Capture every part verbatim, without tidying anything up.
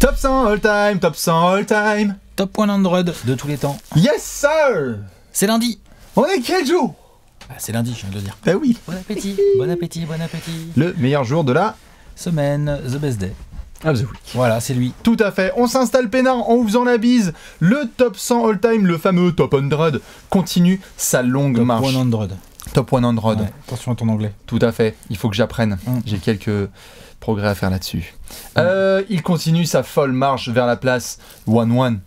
Top cent all time, top cent all time. Top cent de tous les temps. Yes sir. C'est lundi. On est quel jour? Ah, c'est lundi, je viens de le dire. Bah oui. Bon appétit, bon appétit, bon appétit. Le meilleur jour de la semaine, the best day. of the week. Voilà, c'est lui. Tout à fait. On s'installe peinard en vous faisant la bise. Le top cent all time, le fameux top cent, continue sa longue Top marche. cent. Top cent. Ouais, attention à ton anglais. Tout à fait. Il faut que j'apprenne. Mm. J'ai quelques progrès à faire là-dessus. Mm. Euh, il continue sa folle marche vers la place one one.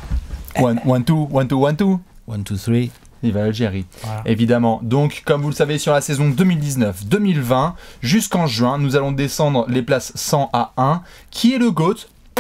one one two, one two, one two. one, two, three. Il va à l'Algérie, Voilà. évidemment. Donc, comme vous le savez, sur la saison deux mille dix-neuf deux mille vingt, jusqu'en juin, nous allons descendre les places cent à un. Qui est le GOAT?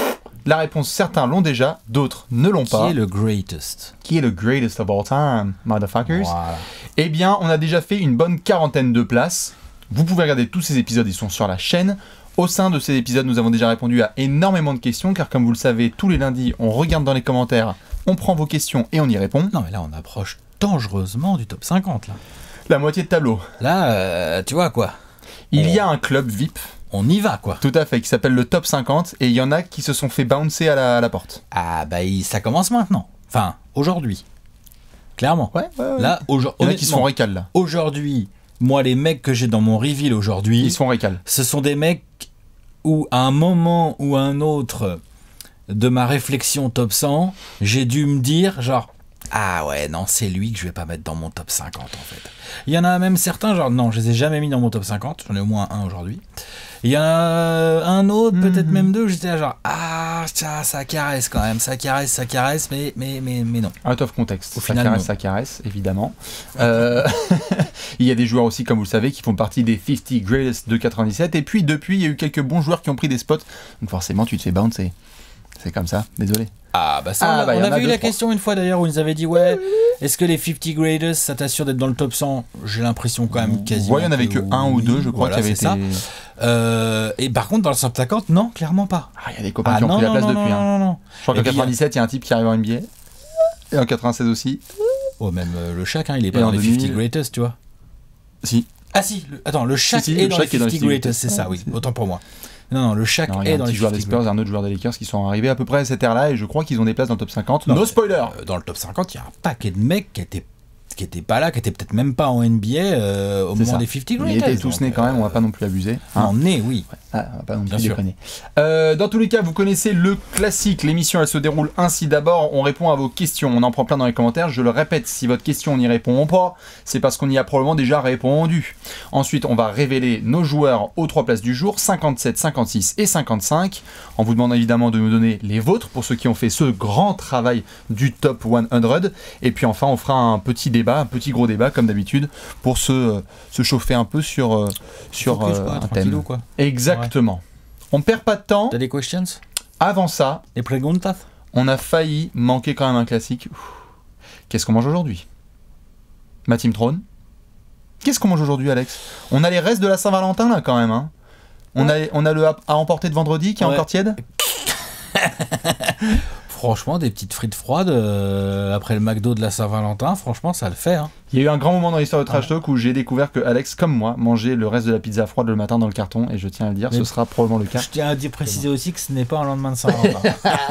La réponse, certains l'ont déjà, d'autres ne l'ont pas. Qui est le greatest? Qui est le greatest of all time, motherfuckers? Voilà. Eh bien, on a déjà fait une bonne quarantaine de places. Vous pouvez regarder tous ces épisodes, ils sont sur la chaîne. Au sein de ces épisodes, nous avons déjà répondu à énormément de questions, car comme vous le savez, tous les lundis, on regarde dans les commentaires, on prend vos questions et on y répond. Non, mais là, on approche dangereusement du top cinquante, là. La moitié de tableau. Là, euh, tu vois, quoi. Il On- y a un club V I P. On y va, quoi. Tout à fait, qui s'appelle le Top cinquante, et il y en a qui se sont fait bouncer à la, à la porte. Ah, bah, il- ça commence maintenant. Enfin, aujourd'hui. Clairement. Ouais, ouais, ouais. Là, aujourd- il y en a qui se font honnêtement, récal, là. aujourd'hui, moi, les mecs que j'ai dans mon reveal aujourd'hui, Ils se font récal. ce sont des mecs où, à un moment ou à un autre de ma réflexion top cent, j'ai dû me dire, genre, ah ouais, non, c'est lui que je vais pas mettre dans mon top cinquante, en fait. Il y en a même certains, genre, non, je les ai jamais mis dans mon top cinquante, j'en ai au moins un aujourd'hui. Il y en a un autre, peut-être Mhm. même deux, j'étais là, genre, ah, ça, ça caresse quand même, ça caresse, ça caresse, mais, mais, mais, mais non. Out of context. Au ça final, caresse, non. ça caresse, évidemment. Euh, il y a des joueurs aussi, comme vous le savez, qui font partie des cinquante greatest de quatre-vingt-dix-sept. Et puis, depuis, il y a eu quelques bons joueurs qui ont pris des spots. Donc, forcément, tu te fais bouncer. C'est comme ça, désolé. Ah bah ça, Ah, on, bah, on y en a avait eu deux, la trois. question une fois d'ailleurs où ils nous avaient dit ouais, est-ce que les cinquante greatest ça t'assure d'être dans le top cent? J'ai l'impression quand même quasiment. Ouais, il n'y en avait que un ou deux, je crois, voilà, qui avaient c'est été. ça. Euh, et par contre dans le top cinquante, non, clairement pas. Ah, il y a des copains Ah qui ont non, pris la non, place non, depuis. non, hein. non, non. Je crois Et qu'en puis, quatre-vingt-dix-sept, il y a un type qui arrive en N B A. Et en quatre-vingt-seize aussi. Oh même euh, le Shaq, hein, il est Et pas dans en les deux mille. cinquante greatest, tu vois. Si. Ah si, le- attends, le Shaq Si, si, est le dans Shaq les est dans les cinquante cinquante greatest, c'est ça, greatest. oui, autant pour moi. Non, non, le Shaq Non, il y a est un dans petit les joueur des cinquante Spurs et greatest. un autre joueur des Lakers qui sont arrivés à peu près à cette ère-là, et je crois qu'ils ont des places dans le top cinquante. Non, No mais- spoiler. Euh, Dans le top cinquante, il y a un paquet de mecs qui étaient qui étaient pas là, qui étaient peut-être même pas en N B A euh, au C'est moment ça. des cinquante Ils greatest. étaient tous donc, nés quand même, on va euh, pas non plus abuser. hein. En nez, oui. Ah, on va pas non Bien plus sûr. déconner. Euh, dans tous les cas, vous connaissez le classique. L'émission, elle se déroule ainsi. D'abord, on répond à vos questions. On en prend plein dans les commentaires. Je le répète, si votre question, on n'y répond pas, c'est parce qu'on y a probablement déjà répondu. Ensuite, on va révéler nos joueurs aux trois places du jour, cinquante-sept, cinquante-six et cinquante-cinq, en vous demandant évidemment de nous donner les vôtres pour ceux qui ont fait ce grand travail du top cent. Et puis enfin, on fera un petit débat, un petit gros débat, comme d'habitude, pour se, se chauffer un peu sur, euh, sur Focus, euh, quoi, un tranquillou, thème. quoi. Exactement. On perd pas de temps. T'as des questions? Avant ça, Des preguntas? on a failli manquer quand même un classique. Ouh. Qu'est-ce qu'on mange aujourd'hui? Ma team Trône. Qu'est-ce qu'on mange aujourd'hui, Alex? On a les restes de la Saint-Valentin là quand même. Hein. On, a, on a le à, à emporter de vendredi qui est Ouais. encore tiède. Franchement, des petites frites froides euh, après le McDo de la Saint-Valentin, franchement, ça le fait. Hein. Il y a eu un grand moment dans l'histoire de Trash Talk où j'ai découvert que Alex, comme moi, mangeait le reste de la pizza froide le matin dans le carton, et je tiens à le dire, Mais- ce sera probablement le cas. Je tiens à dire, préciser aussi que ce n'est pas un lendemain de Saint-Valentin.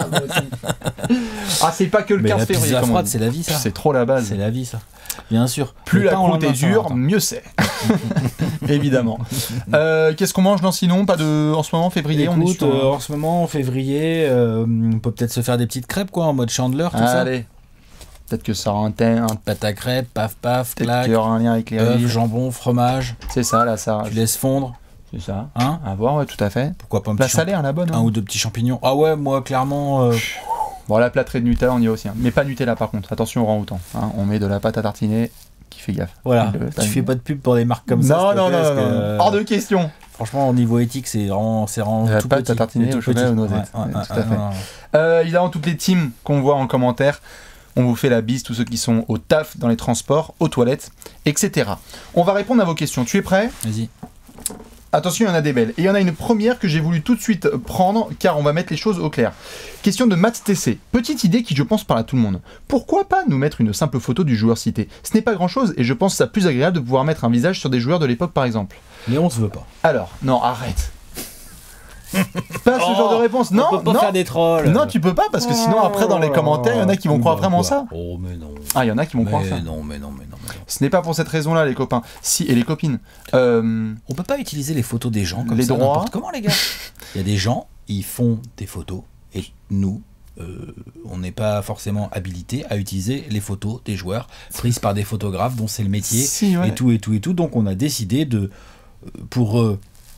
Ah, c'est pas que le Mais quinze la février. pizza comme on froide, dit. c'est la vie, ça. C'est trop la base. C'est la vie, ça. Bien sûr. Plus Mais la pas en croûte est lendemain de dure, Saint-Valentin. mieux c'est. Évidemment. Euh, Qu'est-ce qu'on mange dans sinon? Pas de en ce moment février. on est Écoute, sur, euh, en ce moment, en février, euh, on peut peut-être se faire des petites crêpes, quoi, en mode Chandler, tout ça. Allez. Peut-être que ça aura un thème, un- Pâte à crêpes, paf, paf, peut-être clac, qu'il y aura un lien avec les œufs, riz. jambon, fromage. C'est ça, là, ça. Tu laisses fondre, C'est ça. hein. À voir, ouais, tout à fait. Pourquoi pas un La petit champ- salaire, la bonne. un Hein. ou deux petits champignons. Ah ouais, moi, clairement... euh, Bon, la plâtrée de Nutella, on y va aussi. Hein. Mais pas Nutella, par contre. Attention au rang-autant. Hein. On met de la pâte à tartiner qui fait gaffe. Voilà, Le- tu fais pas de pub pour des marques comme non, ça. s'il te non, plaît, non, parce non, que, non. euh, Hors de question. Franchement, au niveau éthique, c'est vraiment, c'est vraiment La tout pâte petit. à tartiner tout au chocolat petit. et aux noisettes. Ouais, ouais, Tout ouais, à ouais, fait. non, non. Euh, évidemment, toutes les teams qu'on voit en commentaire, on vous fait la bise, tous ceux qui sont au taf, dans les transports, aux toilettes, et cetera. On va répondre à vos questions. Tu es prêt? Vas-y. Attention, il y en a des belles. Et il y en a une première que j'ai voulu tout de suite prendre, car on va mettre les choses au clair. Question de Matt T C. Petite idée qui, je pense, parle à tout le monde. Pourquoi pas nous mettre une simple photo du joueur cité? Ce n'est pas grand-chose, et je pense ça plus agréable de pouvoir mettre un visage sur des joueurs de l'époque, par exemple. Mais on se veut pas. Alors, non, arrête. Pas pas ce Oh, genre de réponse. On Non, peut pas non. faire des trolls. Non, tu peux pas parce que sinon après dans les commentaires, il y en a qui vont croire vraiment Quoi. ça. Oh mais non. Ah, il y en a qui vont Mais croire ça. non, mais non, mais non, mais non. Ce n'est pas pour cette raison-là, les copains. Si, et les copines. Euh, On peut pas utiliser les photos des gens comme Les ça droits. n'importe comment, les gars. Il y a des gens, ils font des photos et nous, euh, on n'est pas forcément habilité à utiliser les photos des joueurs prises par des photographes dont c'est le métier Si, ouais. et tout et tout et tout. Donc on a décidé de, euh, pour eux,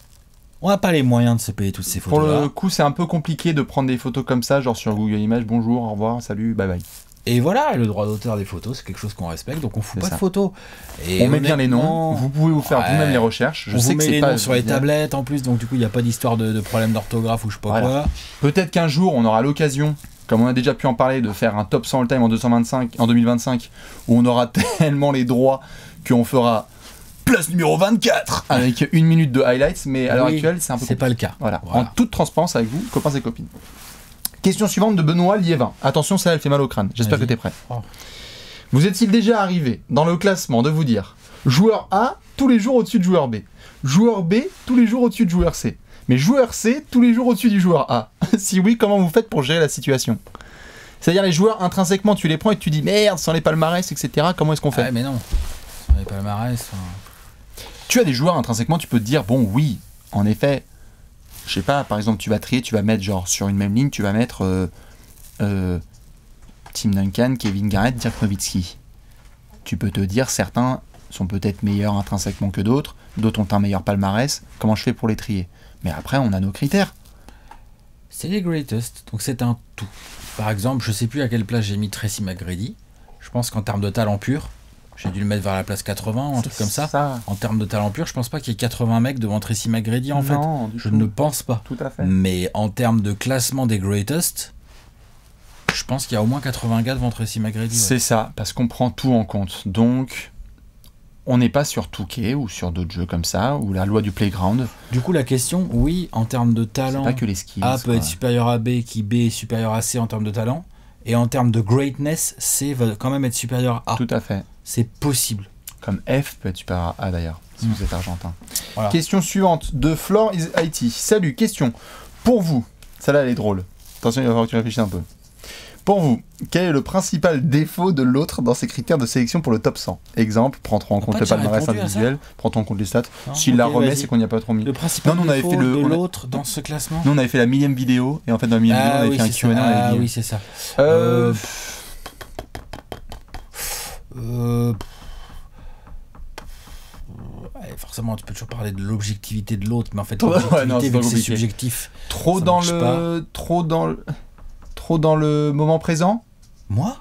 on n'a pas les moyens de se payer toutes ces Pour photos-là. le coup, c'est un peu compliqué de prendre des photos comme ça, genre sur Google Images, bonjour, au revoir, salut, bye bye. Et voilà, et le droit d'auteur des photos, c'est quelque chose qu'on respecte, donc on fout C'est pas ça. de photos. Et On met bien les noms, honnêtement, vous pouvez vous faire ouais. vous-même les recherches. Je on sais vous que met c'est les pas noms sur les bien. tablettes en plus, donc du coup il n'y a pas d'histoire de, de problème d'orthographe ou je sais pas Voilà. quoi. Peut-être qu'un jour, on aura l'occasion, comme on a déjà pu en parler, de faire un top cent all-time en, deux cent vingt-cinq en deux mille vingt-cinq, où on aura tellement les droits qu'on fera place numéro vingt-quatre avec une minute de highlights, mais à l'heure Oui, actuelle, c'est un peu c'est pas le cas. Voilà. Voilà. En toute transparence avec vous, copains et copines. Question suivante de Benoît Liévin. Attention, ça, elle fait mal au crâne. J'espère que Vas-y. t'es prêt. Oh. Vous est-il déjà arrivé, dans le classement, de vous dire joueur A, tous les jours au-dessus de joueur B. Joueur B, tous les jours au-dessus de joueur C. Mais joueur C, tous les jours au-dessus du joueur A. Si oui, comment vous faites pour gérer la situation? C'est-à-dire les joueurs, intrinsèquement, tu les prends et tu dis merde, sans les palmarès, et cetera. Comment est-ce qu'on fait? Ouais, mais non. Sur les palmarès. hein. Tu as des joueurs, intrinsèquement, tu peux te dire, bon, oui, en effet, je sais pas, par exemple, tu vas trier, tu vas mettre, genre, sur une même ligne, tu vas mettre euh, euh, Tim Duncan, Kevin Garnett, Dirk Nowitzki. Tu peux te dire, certains sont peut-être meilleurs intrinsèquement que d'autres, d'autres ont un meilleur palmarès, comment je fais pour les trier? Mais après, on a nos critères. C'est les greatest, donc c'est un tout. Par exemple, je sais plus à quelle place j'ai mis Tracy McGrady. Je pense qu'en termes de talent pur, j'ai dû le mettre vers la place quatre-vingts ou un truc comme ça. ça. En termes de talent pur, je pense pas qu'il y ait quatre-vingts mecs devant Tracy McGrady en fait. Non, du Je tout. ne pense pas. Tout à fait. Mais en termes de classement des greatest, je pense qu'il y a au moins quatre-vingts gars devant Tracy McGrady. ouais. C'est ça, parce qu'on prend tout en compte. Donc, on n'est pas sur Touquet ou sur d'autres jeux comme ça, ou la loi du playground. Du coup, la question, oui, en termes de C'est talent, pas que les skills. A peut quoi. être supérieur à B, qui B est supérieur à C en termes de talent. Et en termes de greatness, C va quand même être supérieur à A. Tout à fait. C'est possible. Comme F peut être supérieur à A d'ailleurs, si Mm. vous êtes argentin. Voilà. Question suivante de Floor is I T. Salut, question. Pour vous, celle-là elle est drôle. Attention, il va falloir que tu réfléchisses un peu. Pour vous, quel est le principal défaut de l'autre dans ses critères de sélection pour le top cent? Exemple, prends-toi en On a compte pas le déjà palmarès répondu à ça individuel, prends-toi en compte les stats. Non, S'il ok, la remet, vas-y. c'est qu'on n'y a pas trop mis. Le principal Non, non, on avait défaut fait le- de on a- l'autre dans ce classement. Nous, on avait fait la millième vidéo, et en fait, dans la millième vidéo, on Ah avait oui, fait un c'est Q and A. ça. on avait Ah dit- oui, c'est ça. Euh, Euh, Euh, ouais, forcément, tu peux toujours parler de l'objectivité de l'autre, mais en fait, Ouais, l'objectivité, non, c'est vu pas que c'est compliqué. subjectif. trop ça dans marche le, trop dans le, trop dans le moment présent. Moi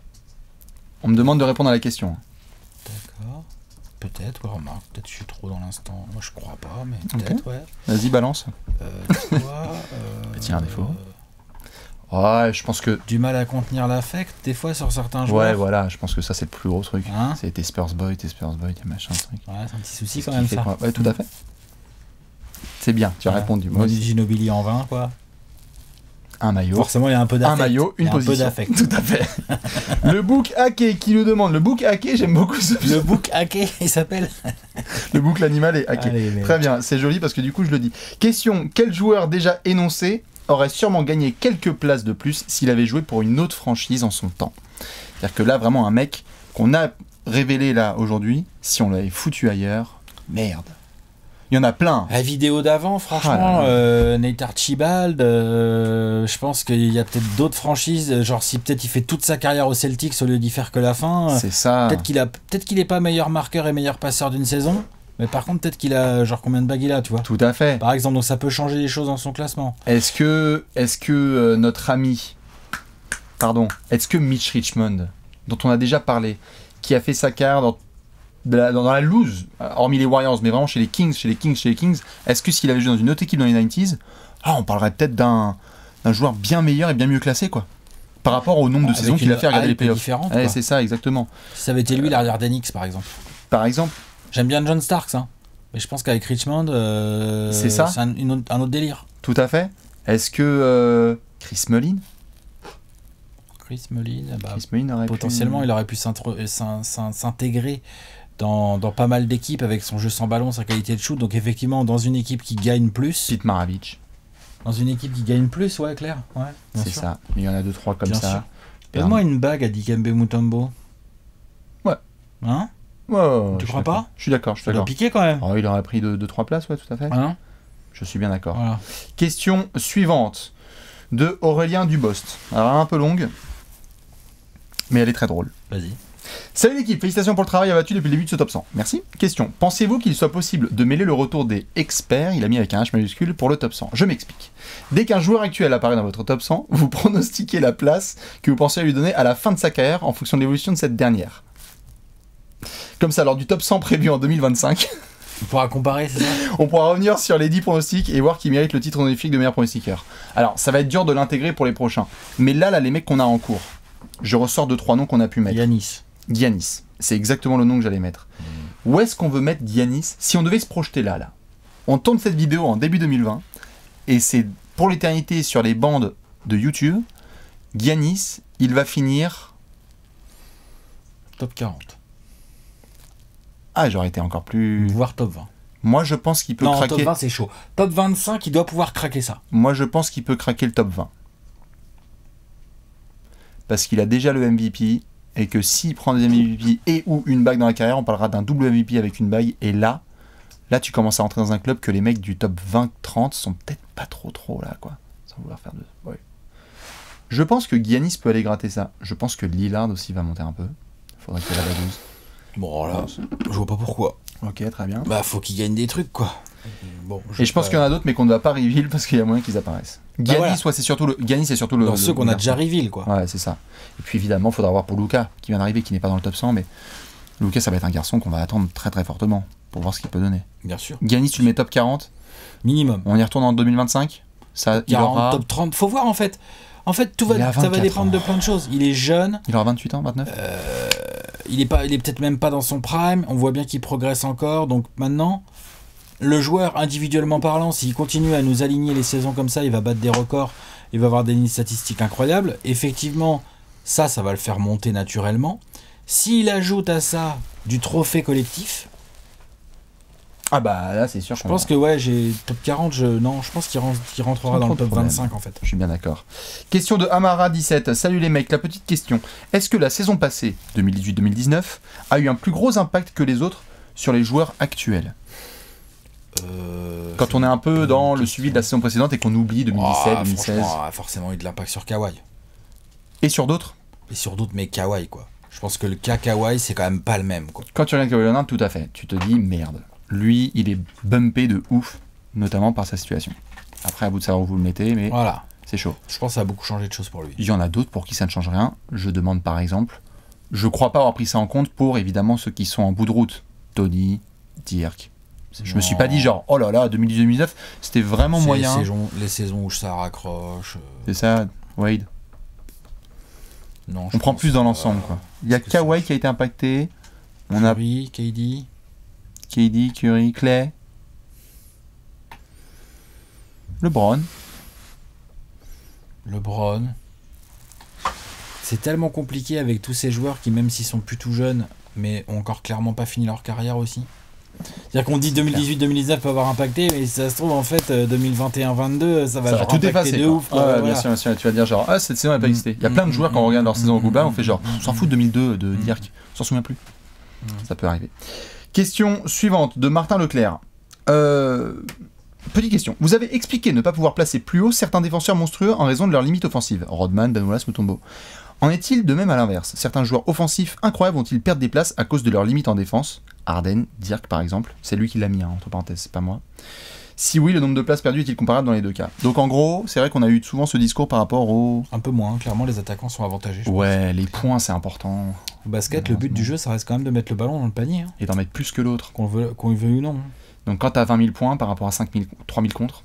On me demande de répondre à la question. D'accord. Peut-être, ouais, remarque, peut-être que je suis trop dans l'instant. Moi, je crois pas, mais peut-être, ouais. Vas-y, balance. Euh, toi, euh, Petit un défaut. euh, Ouais, je pense que. Du mal à contenir l'affect, des fois, sur certains Ouais, joueurs. voilà, je pense que ça c'est le plus gros truc. Hein c'est tes Spurs Boy, tes Spurs Boy, tes machins, trucs. Ouais, c'est un petit souci C'est ce quand qui même, fait ça. quoi. Ouais, tout à fait. C'est bien, tu as Ouais. répondu. Moi Manu aussi. Ginobili en vingt, quoi. Un maillot. Forcément, il y a un peu d'affect. Un maillot, une Il y a un peu position. d'affect. Tout à fait. Le book hacké qui nous demande. Le book hacké, j'aime beaucoup ce Le book hacké, il s'appelle. Le book l'animal est hacké. Allez, mais- Très bien, c'est joli parce que du coup je le dis. Question, quel joueur déjà énoncé aurait sûrement gagné quelques places de plus s'il avait joué pour une autre franchise en son temps? C'est-à-dire que là, vraiment un mec qu'on a révélé là aujourd'hui, si on l'avait foutu ailleurs, merde. Il y en a plein. La vidéo d'avant, franchement, Ah là là. euh, Nate Archibald, euh, je pense qu'il y a peut-être d'autres franchises, genre si peut-être il fait toute sa carrière au Celtics au lieu d'y faire que la fin, euh, C'est ça. peut-être qu'il a, peut-être qu'il est pas meilleur marqueur et meilleur passeur d'une saison, mais par contre peut-être qu'il a, genre combien de bagues il a, tu vois. Tout à fait. Par exemple, donc ça peut changer les choses dans son classement. Est-ce que, est-ce que euh, notre ami, pardon, est-ce que Mitch Richmond, dont on a déjà parlé, qui a fait sa carrière dans, de la, dans, dans la loose, euh, hormis les Warriors, mais vraiment chez les Kings, chez les Kings, chez les Kings, est-ce que s'il avait joué dans une autre équipe dans les quatre-vingt-dix, ah, on parlerait peut-être d'un, d'un joueur bien meilleur et bien mieux classé, quoi. Par rapport au nombre de Avec saisons qu'il a une fait regarder les hype playoffs. différente, Ouais, quoi. c'est ça, exactement. Si ça avait été lui l'arrière d'Enix par exemple. Par exemple, J'aime bien John Starks, hein. Mais je pense qu'avec Richmond, euh, C'est ça. un, une autre- un autre délire. tout à fait. Est-ce que euh, Chris Mullin, Chris Mullin, bah, Chris Mullin aurait pu- potentiellement il aurait pu s'intro- euh, s'in- s'in- s'intégrer dans, dans pas mal d'équipes avec son jeu sans ballon, sa qualité de shoot. Donc effectivement, dans une équipe qui gagne plus, Pete Maravich. Dans une équipe qui gagne plus, ouais, clair. Ouais, C'est ça. Mais il y en a deux trois comme Bien ça. sûr. Donne-moi une bague à Dikembe Mutombo. Ouais. Hein? Ouais, ouais, ouais, Tu je crois suis pas? d'accord. Je suis d'accord, je suis Ça doit d'accord. piquer quand même. Oh, il aurait pris deux trois places, ouais, tout à fait. Hein? Je suis bien d'accord. Voilà. Question suivante de Aurélien Dubost. Alors, elle est un peu longue, mais elle est très drôle. Vas-y. Salut l'équipe, félicitations pour le travail abattu depuis le début de ce top cent. Merci. Question. Pensez-vous qu'il soit possible de mêler le retour des experts, il a mis avec un H majuscule, pour le top cent? Je m'explique. Dès qu'un joueur actuel apparaît dans votre top cent, vous pronostiquez la place que vous pensez lui donner à la fin de sa carrière en fonction de l'évolution de cette dernière. Comme ça, lors du top cent prévu en deux mille vingt-cinq, On pourra comparer, c'est ça? on pourra revenir sur les dix pronostics et voir qui mérite le titre honorifique de meilleur pronostiqueur. Alors, ça va être dur de l'intégrer pour les prochains. Mais là, là, les mecs qu'on a en cours, je ressors de trois noms qu'on a pu mettre. Yanis. Giannis, c'est exactement le nom que j'allais mettre. Où est-ce qu'on veut mettre Giannis si on devait se projeter là, là? On tourne cette vidéo en début deux mille vingt et c'est pour l'éternité sur les bandes de YouTube. Giannis, il va finir... Top quarante. Ah, j'aurais été encore plus... Voire top vingt. Moi, je pense qu'il peut Non, craquer... top vingt, c'est chaud. Top vingt-cinq, il doit pouvoir craquer ça. Moi, je pense qu'il peut craquer le top vingt. Parce qu'il a déjà le M V P et que s'il prend des M V P et ou une bague dans la carrière, on parlera d'un double M V P avec une bague. Et là, là, tu commences à rentrer dans un club que les mecs du top vingt trente sont peut-être pas trop trop là, quoi. Sans vouloir faire de... Ouais. Je pense que Giannis peut aller gratter ça. Je pense que Lillard aussi va monter un peu. Faudrait qu'il aille à la douze. Bon, là, je vois pas pourquoi. Ok, très bien. Bah, faut qu'il gagne des trucs, quoi. Bon, Et je pense qu'il y en a d'autres, mais qu'on ne va pas reveal parce qu'il y a moyen qu'ils apparaissent. Giannis, voilà. ouais, c'est surtout le... Giannis, c'est surtout le... Dans le- ceux qu'on le a déjà garçon. reveal, quoi. Ouais, c'est ça. Et puis évidemment, il faudra voir pour Luka, qui vient d'arriver, qui n'est pas dans le top cent, mais Luka, ça va être un garçon qu'on va attendre très très fortement pour voir ce qu'il peut donner. Bien sûr. Giannis, tu le mets top quarante, Minimum. on y retourne en deux mille vingt-cinq, ça, il quarante, aura... top trente. Faut voir, en fait. En fait, tout va, Il a ça va vingt-quatre dépendre ans. de plein de choses. Il est jeune. Il aura vingt-huit ans, vingt-neuf Il est, pas, il est peut-être même pas dans son prime. On voit bien qu'il progresse encore. Donc maintenant, le joueur, individuellement parlant, s'il continue à nous aligner les saisons comme ça, il va battre des records. Il va avoir des lignes statistiques incroyables. Effectivement, ça, ça va le faire monter naturellement. S'il ajoute à ça du trophée collectif, Ah bah là, c'est sûr. je pense que ouais, j'ai top quarante. Je, non, je pense qu'il ren- qu'il rentrera Sans dans trop le de top problème. vingt-cinq en fait. Je suis bien d'accord. Question de Amara dix-sept. Salut les mecs, la petite question. Est-ce que la saison passée, deux mille dix-huit deux mille dix-neuf, a eu un plus gros impact que les autres sur les joueurs actuels? Euh, Quand on est un peu dans le suivi de la saison précédente et qu'on oublie deux mille dix-sept, Ah, deux mille seize. franchement, a forcément eu de l'impact sur Kawhi. Et sur d'autres? Et sur d'autres, mais Kawhi, quoi. Je pense que le cas Kawhi, c'est quand même pas le même, quoi. Quand tu regardes Kawhi Leonard, tout à fait. Tu te dis, merde. Lui, il est bumpé de ouf, notamment par sa situation. Après, à bout de savoir où vous le mettez, mais Voilà. c'est chaud. Je pense que ça a beaucoup changé de choses pour lui. Il y en a d'autres pour qui ça ne change rien. Je demande par exemple, je crois pas avoir pris ça en compte pour évidemment ceux qui sont en bout de route. Tony, Dirk. Je me suis pas dit genre, oh là là, deux mille dix-huit deux mille dix-neuf, c'était vraiment C'est moyen. Les saisons, les saisons où ça raccroche. euh, C'est ça, Wade. Non, je On prend pense plus dans que, l'ensemble, euh, quoi. Il y a parce que Kawhi c'est- qui a été impacté. On a Curry, K D. K D, Curry, Clay. LeBron. LeBron. C'est tellement compliqué avec tous ces joueurs qui, même s'ils sont plus tout jeunes, mais ont encore clairement pas fini leur carrière aussi. C'est-à-dire qu'on dit deux mille dix-huit deux mille dix-neuf peut avoir impacté, mais si ça se trouve, en fait, euh, deux mille vingt et un vingt-deux, ça va, Ça va genre tout impacter effacer. de quoi. ouf. quoi, Ouais, voilà. bien sûr, bien sûr. Tu vas dire genre, ah, cette saison n'a pas Mm. existé. Il y a plein de Mm, joueurs, mm, quand on regarde leur mm, saison au mm, Gouba, on mm, fait genre, mm, on s'en mm, fout de deux mille deux de mm. Dirk. On s'en souvient plus. Ça peut arriver. Question suivante de Martin Leclerc. Euh, Petite question. Vous avez expliqué ne pas pouvoir placer plus haut certains défenseurs monstrueux en raison de leurs limites offensives. Rodman, Ben Wallace, Mutombo. En est-il de même à l'inverse? Certains joueurs offensifs incroyables vont-ils perdre des places à cause de leurs limites en défense? Harden, Dirk par exemple. C'est lui qui l'a mis, hein, entre parenthèses, c'est pas moi. Si oui, le nombre de places perdues est-il comparable dans les deux cas? Donc en gros, c'est vrai qu'on a eu souvent ce discours par rapport au... Un peu moins, clairement, les attaquants sont avantagés. je pense. Ouais, les points c'est important. Au basket, le but du jeu, ça reste quand même de mettre le ballon dans le panier, hein, Et d'en mettre plus que l'autre. qu'on le veut, qu'on le veuille ou non. hein. Donc quand t'as vingt mille points par rapport à cinq mille, trois mille contre,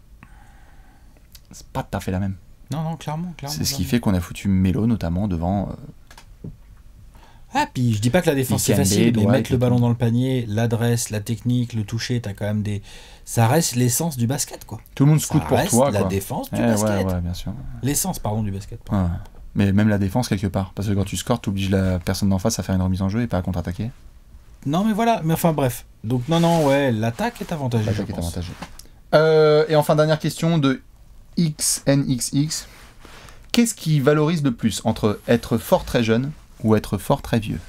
c'est pas tout à fait la même. Non, non, clairement. clairement C'est ce qui clairement. fait qu'on a foutu Melo notamment devant... euh, Ah, puis je dis pas que la défense c'est Dikembe, facile, mais Dwight mettre le et ballon tout. dans le panier, l'adresse, la technique, le toucher, t'as quand même des. Ça reste l'essence du basket, quoi. Tout le monde Ça scoute pour reste toi, la quoi. défense du Eh, basket. ouais, ouais, bien sûr. L'essence, pardon, du basket. pardon. Ouais. Mais même la défense quelque part. Parce que quand tu scores, t'obliges la personne d'en face à faire une remise en jeu et pas à contre-attaquer. Non, mais voilà, mais enfin bref. Donc, non, non, ouais, l'attaque est avantagée. L'attaque je est pense. avantagée. Euh, et enfin, dernière question de X N X X. Qu'est-ce qui valorise le plus entre être fort très jeune ou être fort très vieux?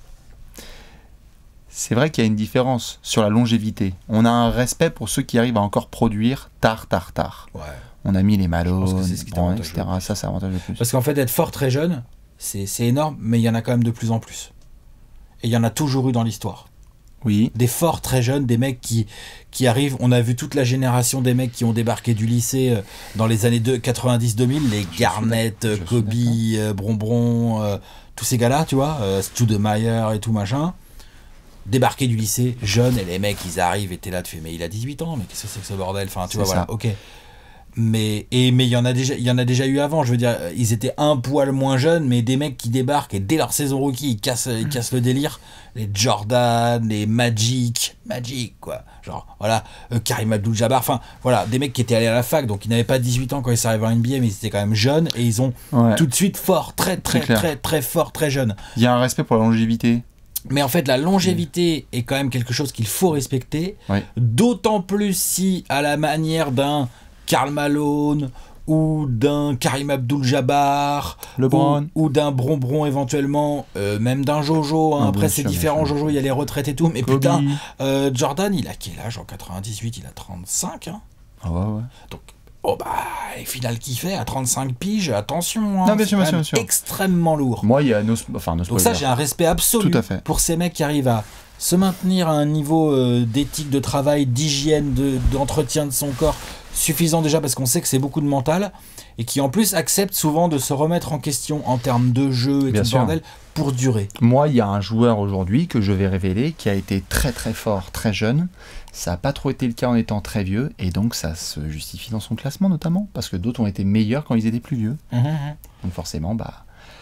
C'est vrai qu'il y a une différence sur la longévité. On a un respect pour ceux qui arrivent à encore produire tard, tard, tard. Ouais. On a mis les malos, c'est ce qui bon, t'avantage et cetera. Ça, c'est avantage le plus. Parce qu'en fait, être fort très jeune, c'est c'est énorme, mais il y en a quand même de plus en plus. Et il y en a toujours eu dans l'histoire. Oui. Des forts très jeunes, des mecs qui, qui arrivent. On a vu toute la génération des mecs qui ont débarqué du lycée euh, dans les années quatre-vingt-dix deux mille, les Garnett, euh, Kobe, euh, Bronbron, euh, tous ces gars-là, tu vois, euh, Studemeyer et tout machin. Débarquer du lycée, jeunes, et les mecs, ils arrivent, et t'es là, tu fais, mais il a dix-huit ans, mais qu'est-ce que c'est que ce bordel? Enfin, tu vois, voilà, ok. Mais et mais il y en a déjà il y en a déjà eu avant, je veux dire, ils étaient un poil moins jeunes, mais des mecs qui débarquent et dès leur saison rookie ils cassent ils cassent le délire, les Jordan, les Magic Magic quoi, genre voilà, euh, Karim Abdul-Jabbar, enfin voilà, des mecs qui étaient allés à la fac, donc ils n'avaient pas dix-huit ans quand ils sont arrivés en N B A, mais ils étaient quand même jeunes et ils ont ouais. tout de suite fort, très très très très, très fort, très jeunes. Il y a un respect pour la longévité. Mais en fait, la longévité mmh. est quand même quelque chose qu'il faut respecter, ouais. d'autant plus si, à la manière d'un Karl Malone ou d'un Karim Abdul-Jabbar ou, ou d'un Bronbron éventuellement, euh, même d'un Jojo, hein. ah, après c'est sûr, différent, Jojo il y a les retraites et tout, mais Kobe. Putain, euh, Jordan il a quel âge en quatre-vingt-dix-huit? Il a trente-cinq, hein. Ah ouais, ouais. Donc, oh bah, les finales qu'il fait à trente-cinq piges, attention, hein, non, bien sûr, bien sûr, bien sûr. Extrêmement lourd. Moi il y a nos, enfin, nos donc ça j'ai un respect absolu pour ces mecs qui arrivent à se maintenir à un niveau euh, d'éthique de travail, d'hygiène, de, d'entretien de son corps suffisant déjà parce qu'on sait que c'est beaucoup de mental et qui en plus acceptent souvent de se remettre en question en termes de jeu et bien tout sûr. Bordel pour durer. Moi, il y a un joueur aujourd'hui que je vais révéler qui a été très très fort, très jeune. Ça n'a pas trop été le cas en étant très vieux et donc ça se justifie dans son classement notamment parce que d'autres ont été meilleurs quand ils étaient plus vieux. Mmh, mmh. Donc forcément, bah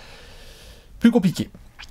plus compliqué.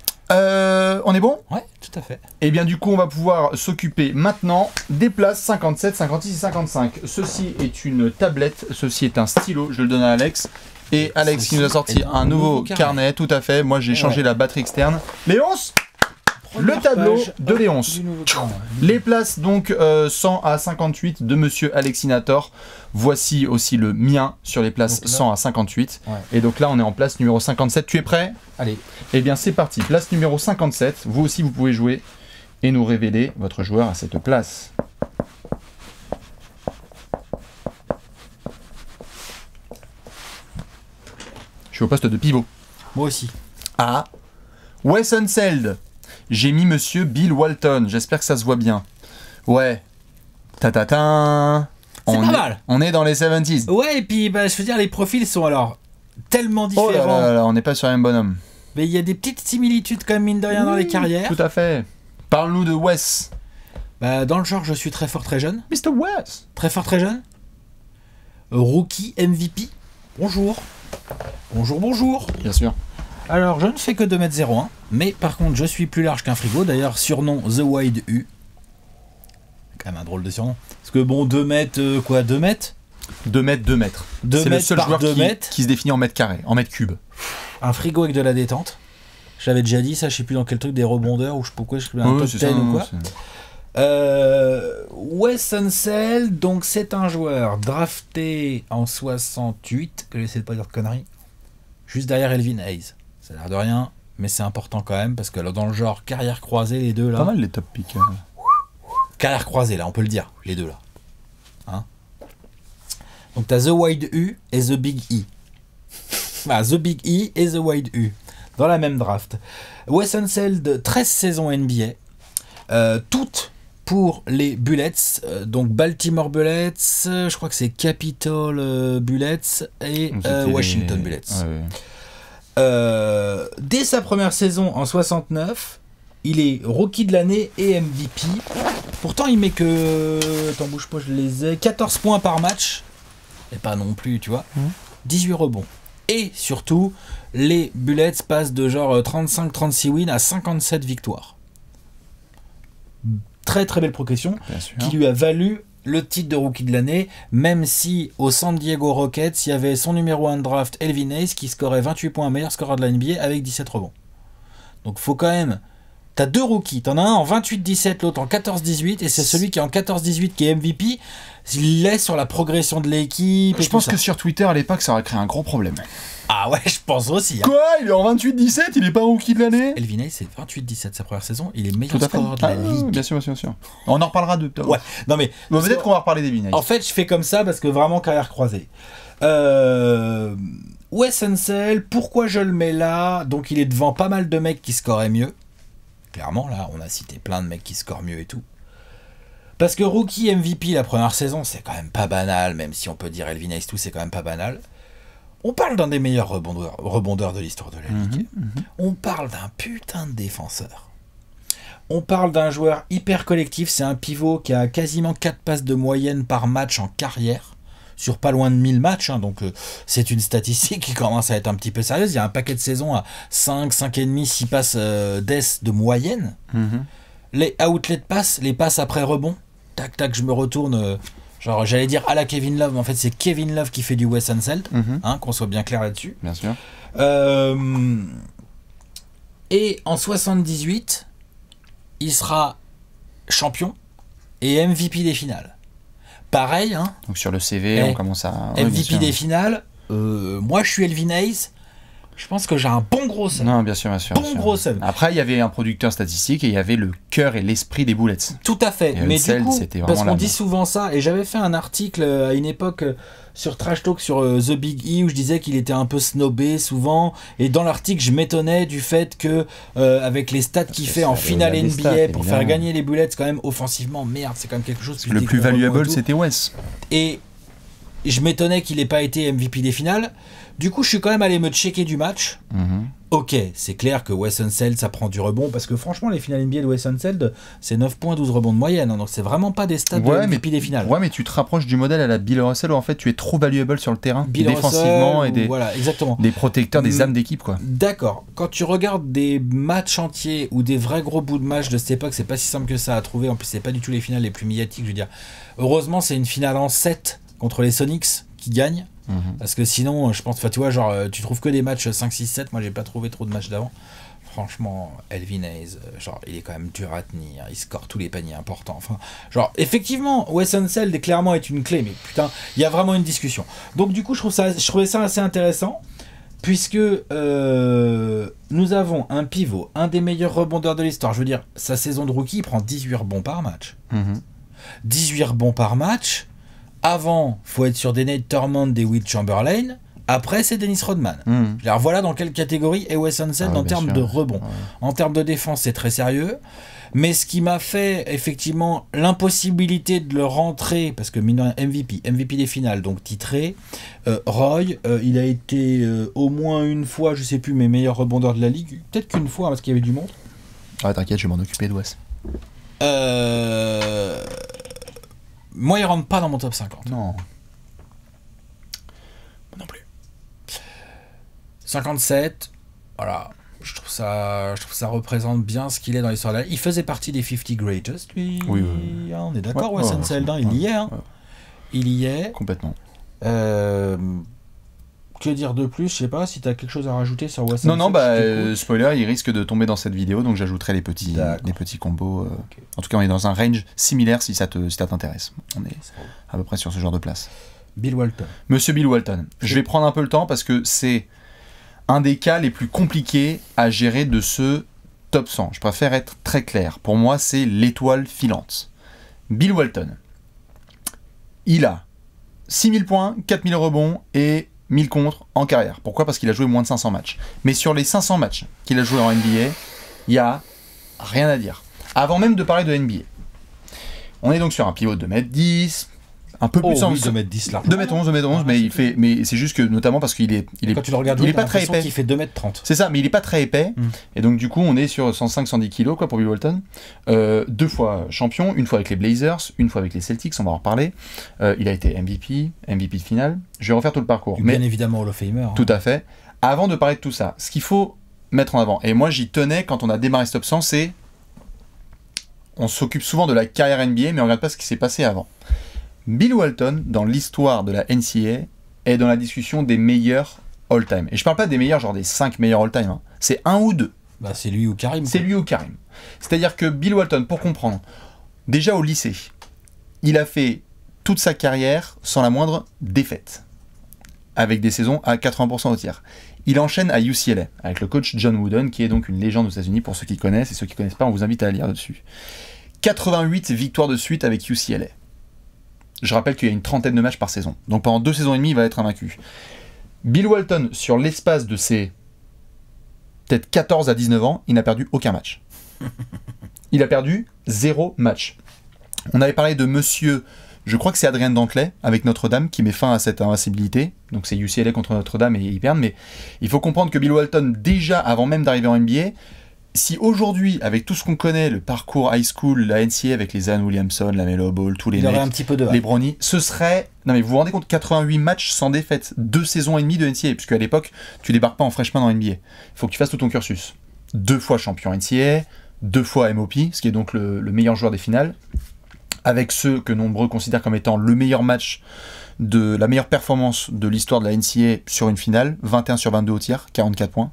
Euh, on est bon? Ouais, tout à fait. Et bien du coup, on va pouvoir s'occuper maintenant des places cinquante-sept, cinquante-six et cinquante-cinq. Ceci est une tablette, ceci est un stylo, je le donne à Alex. Et Alex ceci qui nous a sorti un, un nouveau carnet. carnet, tout à fait. Moi, j'ai ouais. changé la batterie externe. Léonce, le tableau de Léonce. Les places donc euh, cent à cinquante-huit de Monsieur Alexinator. Voici aussi le mien sur les places là, cent à cinquante-huit. Ouais. Et donc là, on est en place numéro cinquante-sept. Tu es prêt? Allez. Eh bien, c'est parti. Place numéro cinquante-sept. Vous aussi, vous pouvez jouer et nous révéler votre joueur à cette place. Je suis au poste de pivot. Moi aussi. Ah, Wes Unseld. J'ai mis Monsieur Bill Walton. J'espère que ça se voit bien. Ouais. Ta-ta-ta. C'est on pas est, mal. On est dans les soixante-dix. Ouais, et puis bah, je veux dire, les profils sont alors tellement différents. Oh là là là, on n'est pas sur un bonhomme. Mais il y a des petites similitudes quand même, mine de rien, oui, dans les carrières. Tout à fait. Parle-nous de Wes. Bah, dans le genre, je suis très fort, très jeune. mister Wes. Très fort, très jeune. Rookie M V P. Bonjour. Bonjour, bonjour. Bien sûr. Alors, je ne fais que deux mètres zéro un, mais par contre, je suis plus large qu'un frigo. D'ailleurs, surnom The Wide U. Quand même un drôle de surnom. Parce que bon, deux mètres, euh, quoi, deux mètres deux mètres, deux mètres. C'est le seul joueur qui, qui se définit en mètres carrés, en mètres cubes. Un frigo avec de la détente. J'avais déjà dit ça, je sais plus dans quel truc, des rebondeurs, ou je sais pas quoi, je sais plus, un oui, top dix ou quoi. Euh, Wes Unseld, donc c'est un joueur drafté en soixante-huit, que j'essaie de pas dire de conneries, juste derrière Elvin Hayes. Ça a l'air de rien, mais c'est important quand même, parce que là, dans le genre carrière croisée, les deux là... Pas mal les top picks. Hein. Carrière croisée, là, on peut le dire, les deux là. Hein, donc t'as The Wide U et The Big E. Ah, The Big E et The Wide U. Dans la même draft. Wes Unseld, treize saisons N B A. Euh, toutes pour les Bullets. Euh, donc Baltimore Bullets, euh, je crois que c'est Capitol euh, Bullets et euh, Washington les... Bullets. Ouais, ouais. Euh, dès sa première saison en soixante-neuf, il est rookie de l'année et M V P. Pourtant, il met que... Attends, bouge pas, je les ai. quatorze points par match. Et pas non plus, tu vois. Mmh. dix-huit rebonds. Et surtout, les Bullets passent de genre trente-cinq trente-six wins à cinquante-sept victoires. Très très belle progression qui lui a valu le titre de rookie de l'année, même si au San Diego Rockets, il y avait son numéro un de draft, Elvin Hayes, qui scorait vingt-huit points, meilleur scoreur de la N B A avec dix-sept rebonds. Donc faut quand même T'as deux rookies. T'en as un en vingt-huit dix-sept, l'autre en quatorze dix-huit, et c'est celui qui est en quatorze dix-huit qui est M V P. Il l'est sur la progression de l'équipe. Je pense que sur Twitter, à l'époque, ça aurait créé un gros problème. Ah ouais, je pense aussi. Hein. Quoi? Il est en vingt-huit dix-sept, il est pas rookie de l'année? Elvin Hayes, c'est vingt-huit dix-sept sa première saison. Il est meilleur Tout à fait. scoreur de la Ah, ligue. Bien sûr, bien sûr, bien sûr. On en reparlera de. Ouais, non mais. Bon, peut-être qu'on va reparler d'Elvin Hayes. En fait, je fais comme ça parce que vraiment carrière croisée. Euh. Wes Unseld, pourquoi je le mets là? Donc il est devant pas mal de mecs qui scoraient mieux. Clairement, là, on a cité plein de mecs qui scorent mieux et tout. Parce que rookie M V P la première saison, c'est quand même pas banal, même si on peut dire Elvin Hayes tout, c'est quand même pas banal. On parle d'un des meilleurs rebondeurs, rebondeurs de l'histoire de la Ligue. Mmh, mmh. On parle d'un putain de défenseur. On parle d'un joueur hyper collectif, c'est un pivot qui a quasiment quatre passes de moyenne par match en carrière. Sur pas loin de mille matchs, hein, donc euh, c'est une statistique qui commence à être un petit peu sérieuse. Il y a un paquet de saisons à cinq, cinq virgule cinq, six passes euh, d'ess de moyenne. Mm-hmm. Les outlet passes, les passes après rebond, tac tac, je me retourne, euh, genre j'allais dire à la Kevin Love, mais en fait c'est Kevin Love qui fait du Wes Unseld, mm-hmm. hein, qu'on soit bien clair là-dessus. Bien sûr. Euh, et en soixante-dix-huit, il sera champion et M V P des finales. Pareil, hein. Donc sur le C V, on commence à... M V P ouais, des finales, euh, moi je suis Elvin Hayes, je pense que j'ai un bon gros seum. Non, bien sûr, bien sûr. Bon bien sûr. gros seum. Après, il y avait un producteur statistique et il y avait le cœur et l'esprit des Bullets. Tout à fait, et mais Unseld, du coup, c'était parce qu'on là, dit souvent ça, et j'avais fait un article à une époque sur Trash Talk sur euh, The Big E où je disais qu'il était un peu snobé souvent, et dans l'article je m'étonnais du fait que euh, avec les stats qu'il fait en finale N B A stats, pour évidemment. Faire gagner les Bullets quand même offensivement, merde, c'est quand même quelque chose que le plus valuable c'était Wes. Et je m'étonnais qu'il n'ait pas été M V P des finales. Du coup, je suis quand même allé me checker du match. Mm-hmm. Ok, c'est clair que Wes Unseld, ça prend du rebond, parce que franchement, les finales N B A de Wes Unseld, c'est neuf virgule douze rebonds de moyenne, hein, donc c'est vraiment pas des stats ouais, de M V P mais, des finales. Ouais, mais tu te rapproches du modèle à la Bill Russell où en fait tu es trop valuable sur le terrain, Bill défensivement Russell, et des, voilà, exactement. des protecteurs, des âmes d'équipe, quoi. D'accord. Quand tu regardes des matchs entiers ou des vrais gros bouts de match de cette époque, c'est pas si simple que ça à trouver. En plus, c'est pas du tout les finales les plus médiatiques, je veux dire. Heureusement, c'est une finale en sept contre les Sonics qui gagnent. Mmh. Parce que sinon, je pense, tu vois, genre, tu trouves que des matchs cinq six sept. Moi, j'ai pas trouvé trop de matchs d'avant. Franchement, Elvin Hayes, genre, il est quand même dur à tenir. Il score tous les paniers importants. Enfin, genre, effectivement, Wes Unseld est clairement est une clé, mais putain, il y a vraiment une discussion. Donc, du coup, je trouve ça, je trouvais ça assez intéressant, puisque euh, nous avons un pivot, un des meilleurs rebondeurs de l'histoire. Je veux dire, sa saison de rookie, il prend dix-huit rebonds par match. Mmh. dix-huit rebonds par match. Avant, faut être sur des Nate Thurmond, des Will Chamberlain. Après, c'est Dennis Rodman. Mm. Alors voilà dans quelle catégorie est Wes Unseld ah, en termes de rebond. Ouais. En termes de défense, c'est très sérieux. Mais ce qui m'a fait effectivement l'impossibilité de le rentrer, parce que M V P, M V P des finales, donc titré, euh, Roy, euh, il a été euh, au moins une fois, je sais plus, mes meilleurs rebondeurs de la ligue. Peut-être qu'une fois, parce qu'il y avait du monde. Ah, t'inquiète, je vais m'en occuper de Wes. Euh... Moi, il rentre pas dans mon top cinquante. Non. Non plus. cinquante-sept, voilà. Je trouve ça, je trouve ça représente bien ce qu'il est dans l'histoire de la... Il faisait partie des cinquante Greatest, lui. Oui, oui, oui. Ah, on est d'accord, ouais, Wes Unseld, ouais, il ouais, y est. Hein. Ouais. Il y est. Complètement. Euh... Que dire de plus? Je sais pas si tu as quelque chose à rajouter sur Wes Unseld. Non, non, bah, euh, spoiler, il risque de tomber dans cette vidéo, donc j'ajouterai les petits, les petits combos. Euh... Okay. En tout cas, on est dans un range similaire si ça te, si ça t'intéresse. On est à peu près sur ce genre de place. Bill Walton. Monsieur Bill Walton. Je vais prendre un peu le temps parce que c'est un des cas les plus compliqués à gérer de ce top cent. Je préfère être très clair. Pour moi, c'est l'étoile filante. Bill Walton. Il a six mille points, quatre mille rebonds et mille contre en carrière. Pourquoi? Parce qu'il a joué moins de cinq cents matchs. Mais sur les cinq cents matchs qu'il a joué en N B A, il n'y a rien à dire. Avant même de parler de N B A. On est donc sur un pivot de deux mètres dix, un peu oh, plus en oui, deux mètres dix là. deux mètres onze, deux mètres onze, mais il fait mais c'est juste que notamment parce qu'il est il est quand tu le regardes, il est pas très épais. Il fait deux mètres trente. C'est ça, mais il est pas très épais mm. et donc du coup, on est sur cent cinq cent dix kilos quoi pour Bill Walton. Euh, deux fois champion, une fois avec les Blazers, une fois avec les Celtics, on va en reparler. Euh, il a été M V P, M V P de finale. Je vais refaire tout le parcours. Bien mais évidemment Hall of Famer. Hein. Tout à fait. Avant de parler de tout ça, ce qu'il faut mettre en avant, et moi j'y tenais quand on a démarré ce top cent, c'est on s'occupe souvent de la carrière N B A, mais on regarde pas ce qui s'est passé avant. Bill Walton, dans l'histoire de la N C A A, est dans la discussion des meilleurs all-time. Et je parle pas des meilleurs, genre des cinq meilleurs all-time. Hein. C'est un ou deux. Bah, c'est lui ou Karim. C'est lui ou Karim. C'est-à-dire que Bill Walton, pour comprendre, déjà au lycée, il a fait toute sa carrière sans la moindre défaite, avec des saisons à quatre-vingts pour cent au tiers. Il enchaîne à U C L A, avec le coach John Wooden, qui est donc une légende aux États-Unis, pour ceux qui connaissent, et ceux qui ne connaissent pas, on vous invite à lire dessus. quatre-vingt-huit victoires de suite avec U C L A. Je rappelle qu'il y a une trentaine de matchs par saison. Donc pendant deux saisons et demie, il va être invaincu. Bill Walton, sur l'espace de ses peut-être quatorze à dix-neuf ans, il n'a perdu aucun match. Il a perdu zéro match. On avait parlé de monsieur, je crois que c'est Adrien Dantley, avec Notre-Dame, qui met fin à cette invincibilité. Donc c'est U C L A contre Notre-Dame et ils perdent. Mais il faut comprendre que Bill Walton, déjà avant même d'arriver en N B A, si aujourd'hui, avec tout ce qu'on connaît, le parcours high school, la N C A A avec les Zion Williamson, la Melo Ball, tous les Il mecs, aurait un petit peu de les Brownies, ce serait... Non mais vous vous rendez compte, quatre-vingt-huit matchs sans défaite, deux saisons et demie de N C A A, puisque à l'époque, tu débarques pas en freshman en N B A. Il faut que tu fasses tout ton cursus. Deux fois champion N C A A, deux fois M O P, ce qui est donc le, le meilleur joueur des finales, avec ceux que nombreux considèrent comme étant le meilleur match, de la meilleure performance de l'histoire de la N C A A sur une finale, vingt et un sur vingt-deux au tir, quarante-quatre points.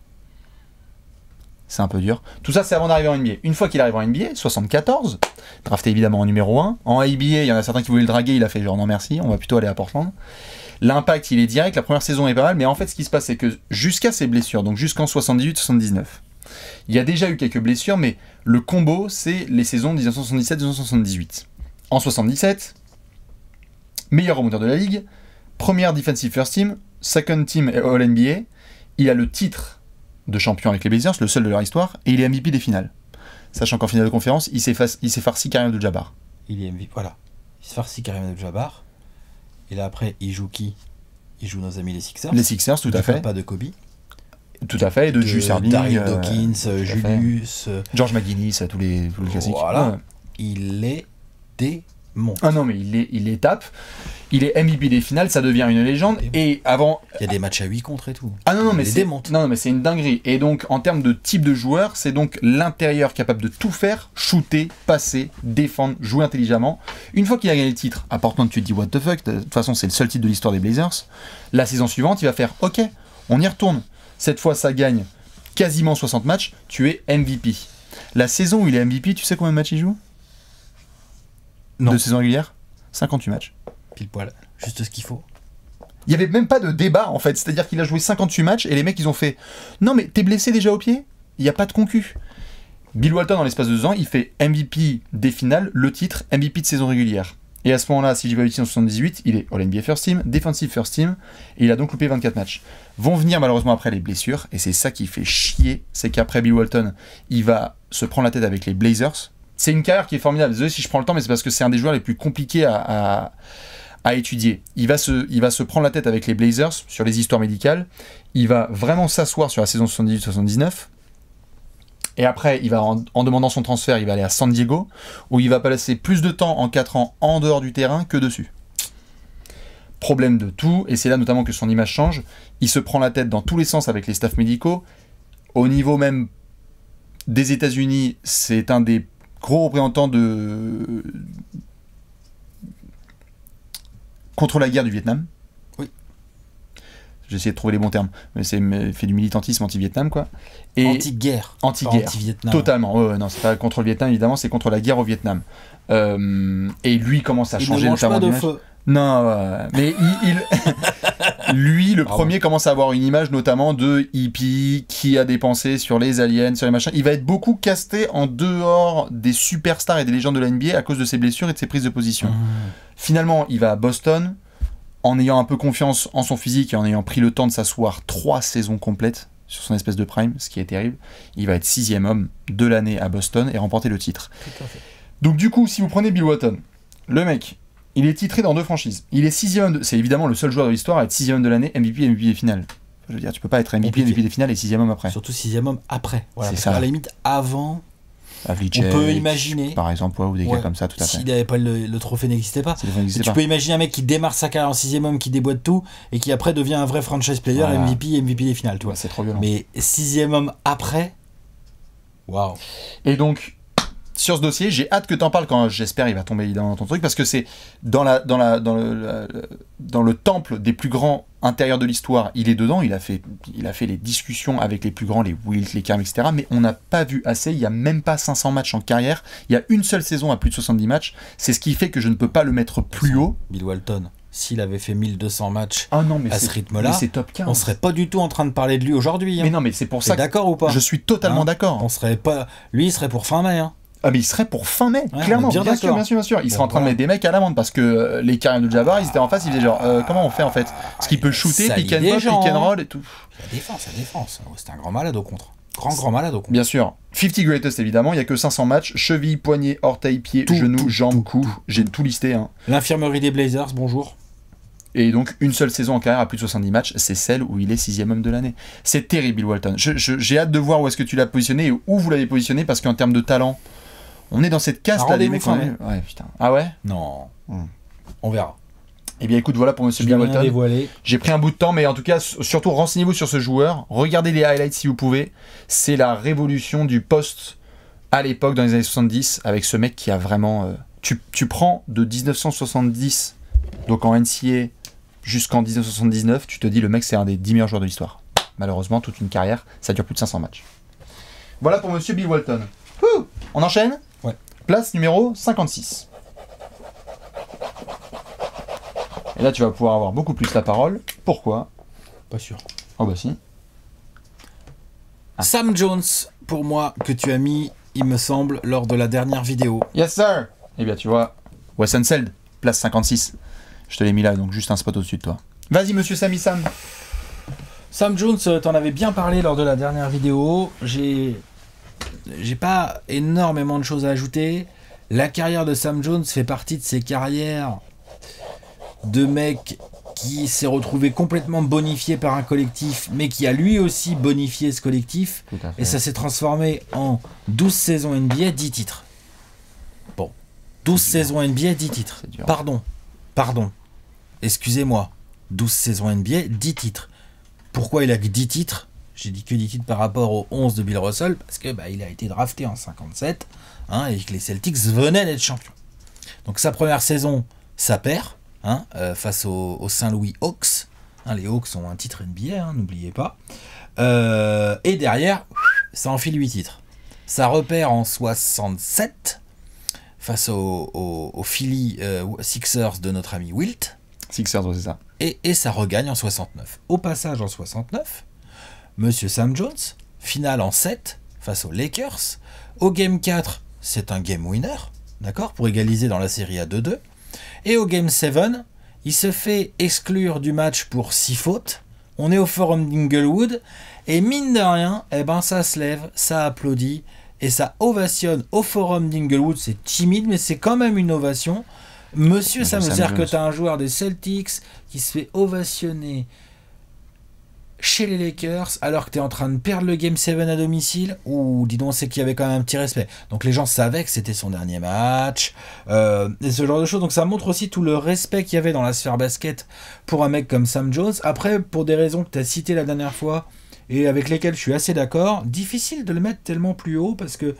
C'est un peu dur. Tout ça, c'est avant d'arriver en N B A. Une fois qu'il arrive en N B A, soixante-quatorze, drafté évidemment en numéro un. En A B A, il y en a certains qui voulaient le draguer, il a fait genre non merci, on va plutôt aller à Portland. L'impact, il est direct, la première saison est pas mal, mais en fait, ce qui se passe, c'est que jusqu'à ses blessures, donc jusqu'en soixante-dix-huit soixante-dix-neuf, il y a déjà eu quelques blessures, mais le combo, c'est les saisons dix-neuf cent soixante-dix-sept dix-neuf cent soixante-dix-huit. En soixante-dix-sept, meilleur remonteur de la ligue, première defensive first team, second team All N B A, il a le titre de champion avec les Blazers, le seul de leur histoire, et il est M V P des finales. Sachant qu'en finale de conférence, il s'est, fa- il s'est farci Kareem Abdul-Jabbar. Il est M V P, voilà. Il se farcit Kareem Abdul-Jabbar. Et là, après, il joue qui? Il joue nos amis les Sixers. Les Sixers, tout à fait. Pas de Kobe. Tout à fait, et de, de Julius Erving, Daryl euh, Dawkins, euh, Julius... Euh, George McGinnis, tous les, tous les classiques. Voilà. Ouais. Il est démonté. Ah non, mais il est, il est tape. Il est M V P des finales, ça devient une légende. Et avant... Il y a des matchs à huit contre et tout. Ah non, non, mais il c'est... démonte. Non, non, mais c'est une dinguerie. Et donc, en termes de type de joueur, c'est donc l'intérieur capable de tout faire, shooter, passer, défendre, jouer intelligemment. Une fois qu'il a gagné le titre, à Portland, tu te dis what the fuck, de toute façon, c'est le seul titre de l'histoire des Blazers. La saison suivante, il va faire ok, on y retourne. Cette fois, ça gagne quasiment soixante matchs, tu es M V P. La saison où il est M V P, tu sais combien de matchs il joue? Non. De saison régulière cinquante-huit matchs. Pile poil, juste ce qu'il faut. Il n'y avait même pas de débat en fait, c'est-à-dire qu'il a joué cinquante-huit matchs et les mecs ils ont fait non mais t'es blessé déjà au pied? Il n'y a pas de concu. Bill Walton dans l'espace de deux ans, il fait M V P des finales, le titre, M V P de saison régulière. Et à ce moment-là, si j'ai pas utilisé en soixante-dix-huit, il est All N B A First Team, Defensive First Team, et il a donc loupé vingt-quatre matchs. Vont venir malheureusement après les blessures, et c'est ça qui fait chier, c'est qu'après Bill Walton, il va se prendre la tête avec les Blazers. C'est une carrière qui est formidable, désolé si je prends le temps, mais c'est parce que c'est un des joueurs les plus compliqués à, à, à étudier. Il va, se, il va se prendre la tête avec les Blazers sur les histoires médicales, il va vraiment s'asseoir sur la saison soixante-dix-huit soixante-dix-neuf, et après, il va en, en demandant son transfert, il va aller à San Diego, où il va passer plus de temps en quatre ans en dehors du terrain que dessus. Problème de tout, et c'est là notamment que son image change, il se prend la tête dans tous les sens avec les staffs médicaux, au niveau même des États-Unis, c'est un des gros représentants de... contre la guerre du Vietnam. Oui. J'ai essayé de trouver les bons termes, mais c'est mais fait du militantisme anti-Vietnam, quoi. Et anti-guerre. Anti-guerre. Anti-Vietnam. Totalement. Ouais, ouais, non, c'est pas contre le Vietnam, évidemment, c'est contre la guerre au Vietnam. Euh, et lui commence à il changer ne mange pas de d'image. feu. Non, euh, mais il, il... lui, le Pardon. premier, commence à avoir une image notamment de hippie qui a dépensé sur les aliens, sur les machins. Il va être beaucoup casté en dehors des superstars et des légendes de la N B A à cause de ses blessures et de ses prises de position. Mmh. Finalement, il va à Boston en ayant un peu confiance en son physique et en ayant pris le temps de s'asseoir trois saisons complètes sur son espèce de prime, ce qui est terrible. Il va être sixième homme de l'année à Boston et remporter le titre. Tout à fait. Donc du coup, si vous prenez Bill Walton, le mec, il est titré dans deux franchises. Il est sixième, de... c'est évidemment le seul joueur de l'histoire à être sixième homme de l'année, M V P, M V P des finales. Je veux dire, tu peux pas être M V P, Compliqué. M V P des finales et sixième homme après. Surtout sixième homme après. Voilà, C'est parce ça. qu'à la limite, avant, Havlicek, on peut imaginer. par exemple, ouais, ou des Ouais, gars comme ça, tout à fait. S'il n'avait pas le, le trophée n'existait pas. C'est des fois, il n'existait Tu pas. peux imaginer un mec qui démarre sa carrière en sixième homme, qui déboîte tout, et qui après devient un vrai franchise player, Voilà. M V P, M V P des finales, tu vois. Ouais, c'est trop violent. Mais sixième homme après, waouh. Et donc, sur ce dossier, j'ai hâte que t'en parles quand j'espère il va tomber dans ton truc, parce que c'est dans, la, dans, la, dans, le, la, dans le temple des plus grands intérieurs de l'histoire, il est dedans, il a, fait, il a fait les discussions avec les plus grands, les Wilt, les Karim, et cetera. Mais on n'a pas vu assez, il n'y a même pas cinq cents matchs en carrière, il y a une seule saison à plus de soixante-dix matchs, c'est ce qui fait que je ne peux pas le mettre plus haut. Bill Walton, s'il avait fait mille deux cents matchs ah non, mais à ce rythme-là, c'est top quinze. On serait pas du tout en train de parler de lui aujourd'hui. Hein. Mais non, mais c'est pour ça. D'accord ou pas? Je suis totalement hein d'accord. On serait pas. Lui, il serait pour fin mai. Hein. Ah mais il serait pour fin mai, ouais, clairement, bien, bien sûr, bien sûr, bien sûr. Il bon, serait en train voilà. de mettre des mecs à l'amende parce que euh, les Karim Abdul-Jabbar, ils étaient en face, ils disaient genre, euh, comment on fait en fait? Parce qu'il peut shooter, pick and pop, pick and roll et tout. La défense, la défense. C'est un grand malade au contre. Grand, grand malade au contre. Bien sûr. cinquante greatest évidemment, il n'y a que cinq cents matchs. Cheville, poignet, orteil, pied, tout, genou, jambes, cou. J'ai tout listé. Hein. L'infirmerie des Blazers, bonjour. Et donc, une seule saison en carrière à plus de soixante-dix matchs, c'est celle où il est sixième homme de l'année. C'est terrible, Bill Walton. Je, je, j'ai hâte de voir où est-ce que tu l'as positionné et où vous l'avez positionné parce qu'en termes de talent, on est dans cette caste là, les mecs. On est... Ouais, putain. Ah ouais? Non. Mmh. On verra. Eh bien, écoute, voilà pour Monsieur Bill Walton. Dévoilé. J'ai pris un bout de temps, mais en tout cas, surtout renseignez-vous sur ce joueur. Regardez les highlights si vous pouvez. C'est la révolution du poste à l'époque, dans les années soixante-dix, avec ce mec qui a vraiment. Euh... Tu, tu prends de dix-neuf cent soixante-dix, donc en N C A A, jusqu'en dix-neuf cent soixante-dix-neuf, tu te dis le mec, c'est un des dix meilleurs joueurs de l'histoire. Malheureusement, toute une carrière, ça dure plus de cinq cents matchs. Voilà pour Monsieur Bill Walton. Ouh, on enchaîne? Ouais. Place numéro cinquante-six. Et là, tu vas pouvoir avoir beaucoup plus la parole. Pourquoi? Pas sûr. Oh bah si. Ah. Sam Jones, pour moi, que tu as mis, il me semble, lors de la dernière vidéo. Yes, sir. Eh bien, tu vois, Wes Unseld, place cinquante-six. Je te l'ai mis là, donc juste un spot au-dessus de toi. Vas-y, monsieur Sammy Sam. Sam Jones, t'en avais bien parlé lors de la dernière vidéo. J'ai... J'ai pas énormément de choses à ajouter. La carrière de Sam Jones fait partie de ces carrières de mec qui s'est retrouvé complètement bonifié par un collectif, mais qui a lui aussi bonifié ce collectif. Et ça s'est transformé en douze saisons N B A, dix titres. Bon, douze saisons N B A, dix titres. Pardon, pardon, excusez-moi. douze saisons N B A, dix titres. Pourquoi il a que dix titres? J'ai dit que dix titres par rapport aux onze de Bill Russell, parce que bah, il a été drafté en cinquante-sept, hein, et que les Celtics venaient d'être champions. Donc sa première saison, ça perd, hein, euh, face aux, aux Saint-Louis Hawks. Hein, les Hawks ont un titre N B A, hein, n'oubliez pas. Euh, et derrière, ça enfile huit titres. Ça repère en soixante-sept, face aux, aux, aux Philly euh, Sixers de notre ami Wilt. Sixers, c'est ça. Et, et ça regagne en soixante-neuf. Au passage, en soixante-neuf, Monsieur Sam Jones, finale en sept face aux Lakers. Au Game quatre, c'est un game winner, d'accord, pour égaliser dans la série à deux deux. Et au Game sept, il se fait exclure du match pour six fautes. On est au Forum d'Inglewood. Et mine de rien, eh ben, ça se lève, ça applaudit et ça ovationne au Forum d'Inglewood. C'est timide, mais c'est quand même une ovation. Monsieur Sam, c'est-à-dire que tu as un joueur des Celtics qui se fait ovationner chez les Lakers, alors que tu es en train de perdre le Game sept à domicile, ou dis donc, c'est qu'il y avait quand même un petit respect. Donc les gens savaient que c'était son dernier match, euh, et ce genre de choses. Donc ça montre aussi tout le respect qu'il y avait dans la sphère basket pour un mec comme Sam Jones. Après, pour des raisons que tu as citées la dernière fois, et avec lesquelles je suis assez d'accord, difficile de le mettre tellement plus haut, parce que,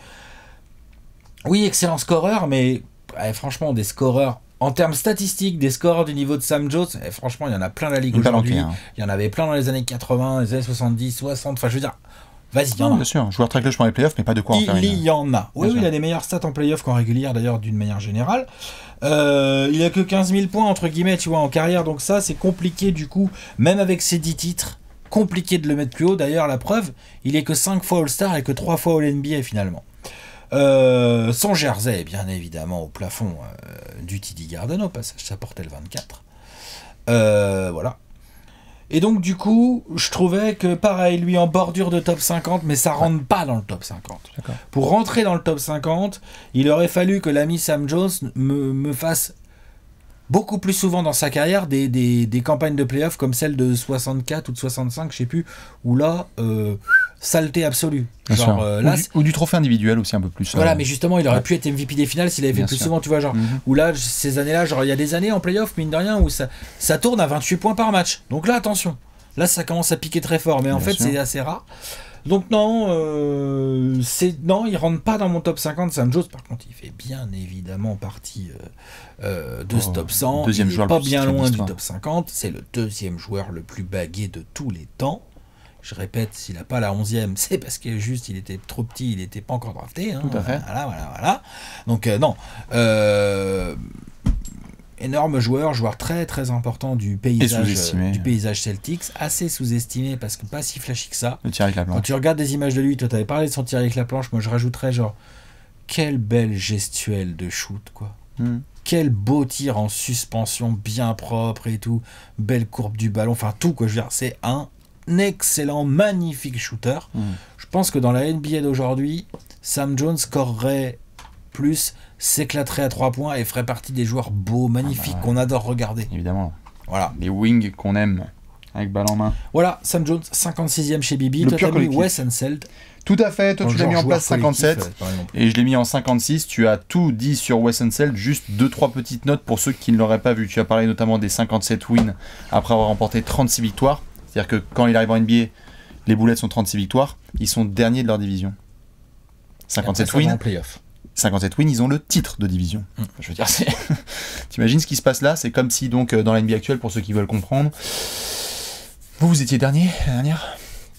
oui, excellent scoreur, mais ouais, franchement, des scoreurs... En termes statistiques, des scores du niveau de Sam Jones, eh, franchement, il y en a plein la ligue aujourd'hui. Hein. Il y en avait plein dans les années quatre-vingts, les années soixante-dix, soixante. Enfin, je veux dire, vas-y, il y en non, a. Bien sûr, joueur très clé pour les playoffs, mais pas de quoi en il faire. Il y en a. Oui, oui, il a des meilleures stats en playoffs qu'en régulière, d'ailleurs, d'une manière générale. Euh, il a que quinze mille points, entre guillemets, tu vois, en carrière. Donc ça, c'est compliqué, du coup, même avec ses dix titres, compliqué de le mettre plus haut. D'ailleurs, la preuve, il est que cinq fois All-Star et que trois fois All-N B A, finalement. Euh, son jersey, bien évidemment, au plafond euh, du T D Garden, au passage, ça portait le vingt-quatre. Euh, voilà. Et donc, du coup, je trouvais que, pareil, lui en bordure de top cinquante, mais ça rentre pas dans le top cinquante. Pour rentrer dans le top cinquante, il aurait fallu que l'ami Sam Jones me, me fasse beaucoup plus souvent dans sa carrière des, des, des campagnes de playoff comme celle de soixante-quatre ou de soixante-cinq, je sais plus, où là, euh, saleté absolue. Genre, euh, là, ou, du, ou du trophée individuel aussi un peu plus. Voilà, euh... mais justement, il aurait ouais. pu être M V P des finales s'il avait fait Bien plus sûr. souvent, tu vois, genre, mm-hmm. où là, ces années-là, genre, il y a des années en playoff, mine de rien, où ça, ça tourne à vingt-huit points par match. Donc là, attention. Là, ça commence à piquer très fort, mais en Bien fait, sûr. c'est assez rare. Donc non, euh, c'est non, il rentre pas dans mon top cinquante. Sam Jones, par contre, il fait bien évidemment partie euh, euh, de Oh, ce top cent. deuxième il est joueur le pas plus bien titré de loin du l'histoire. top cinquante. C'est le deuxième joueur le plus bagué de tous les temps. Je répète, s'il n'a pas la onzième, c'est parce que juste il était trop petit, il n'était pas encore drafté. Hein. Tout à fait. Voilà, voilà, voilà. Donc euh, non. Euh, énorme joueur, joueur très très important du paysage, sous-estimé. euh, du paysage Celtics, assez sous-estimé parce que pas si flashy que ça. Le tir avec la Quand planche. tu regardes des images de lui, toi t'avais parlé de son tir avec la planche, moi je rajouterais genre quelle belle gestuelle de shoot quoi. Hmm. Quel beau tir en suspension bien propre et tout, belle courbe du ballon, enfin tout quoi, je veux dire, c'est un excellent, magnifique shooter. Hmm. Je pense que dans la N B A d'aujourd'hui, Sam Jones scorerait plus, s'éclaterait à trois points et ferait partie des joueurs beaux, magnifiques, Ah bah ouais. qu'on adore regarder. Évidemment. Voilà. Les wings qu'on aime, avec balle en main. Voilà, Sam Jones, cinquante-sixième chez Bibi. Le Toi, pur t'as mis collectif. Wes Unseld. Tout à fait, toi Dans tu le l'as mis genre en place joueur collectif, cinquante-sept. euh, c'est pas mal non plus. Et je l'ai mis en cinquante-six, tu as tout dit sur Wes Unseld, juste deux trois petites notes pour ceux qui ne l'auraient pas vu. Tu as parlé notamment des cinquante-sept wins après avoir remporté trente-six victoires. C'est-à-dire que quand il arrive en N B A, les Bullets sont trente-six victoires, ils sont derniers de leur division. cinquante-sept Et après, ça va wins, en playoff. cinquante-sept wins, ils ont le titre de division. Mm. Je veux dire, c'est... T'imagines ce qui se passe là? C'est comme si, donc, euh, dans la N B A actuelle, pour ceux qui veulent comprendre, vous, vous étiez dernier, la dernière?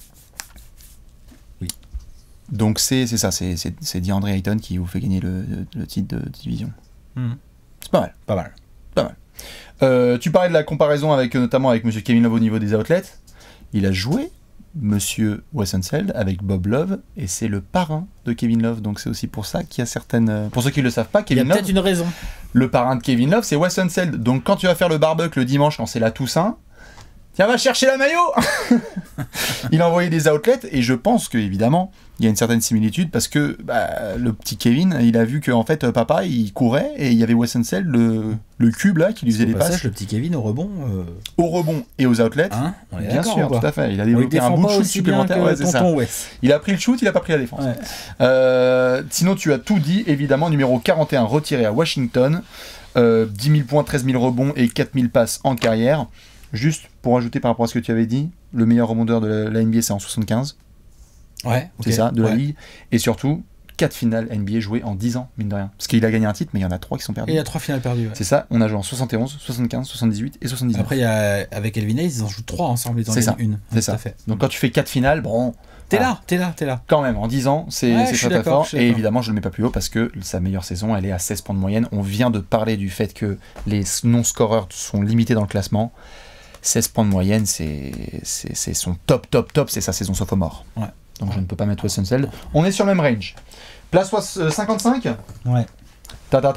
Oui. Donc c'est, c'est ça, c'est, c'est, c'est DeAndre Ayton qui vous fait gagner le, le, le titre de division. Mhm. C'est pas mal. Pas mal. Euh, tu parlais de la comparaison avec, euh, notamment avec Monsieur Kevin Love au niveau des outlets. Il a joué Monsieur Wes Unseld avec Bob Love et c'est le parrain de Kevin Love. Donc c'est aussi pour ça qu'il y a certaines... euh, Pour ceux qui ne le savent pas, Il y a Kevin Love, peut-être une raison. le parrain de Kevin Love, c'est Wes Unseld. Donc quand tu vas faire le barbecue le dimanche, quand c'est la Toussaint, tiens, va chercher la maillot. Il a envoyé des outlets et je pense que évidemment il y a une certaine similitude parce que bah, le petit Kevin, il a vu que en fait papa il courait et il y avait Wes Unseld, le, le cube là qui lui faisait Au des passage, passes le petit Kevin au rebond. euh, au rebond et aux outlets. Hein, on est Bien d'accord sûr, ou pas? tout à fait. Il a On le développé un défend bout de pas shoot aussi bien supplémentaire. que Ouais, c'est ça. tonton Wes. Il a pris le shoot, il a pas pris la défense. Ouais. Euh, sinon, tu as tout dit, évidemment. Numéro quarante et un, retiré à Washington. Euh, dix mille points, treize mille rebonds et quatre mille passes en carrière. Juste pour ajouter par rapport à ce que tu avais dit, le meilleur rebondeur de la, la N B A, c'est en soixante-quinze. Ouais, ok. C'est ça, de la Ouais. ligue. Et surtout, quatre finales N B A jouées en dix ans, mine de rien. Parce qu'il a gagné un titre, mais il y en a trois qui sont Et perdus. il y a trois finales perdues. Ouais. C'est ça, on a joué en soixante et onze, soixante-quinze, soixante-dix-huit et soixante-dix-neuf. Après, il y a, avec Elvin Hayes, ils en jouent trois ensemble. Ils en C'est gagnent ça, une. c'est Ouais, ça. tout à fait. Donc quand tu fais quatre finales, bon, T'es voilà. là, t'es là, t'es là. Quand même, en dix ans, c'est Ouais, c'est je suis très très d'accord, fort. je suis Et d'accord. évidemment, je ne le mets pas plus haut parce que sa meilleure saison, elle est à seize points de moyenne. On vient de parler du fait que les non-scoreurs sont limités dans le classement. seize points de moyenne, c'est c'est- c'est son top, top, top, c'est sa saison sophomore. Ouais. Donc je ne peux pas mettre Wes Unseld. On est sur le même range. Place soix- euh, cinquante-cinq. Ouais. Ta ta ta.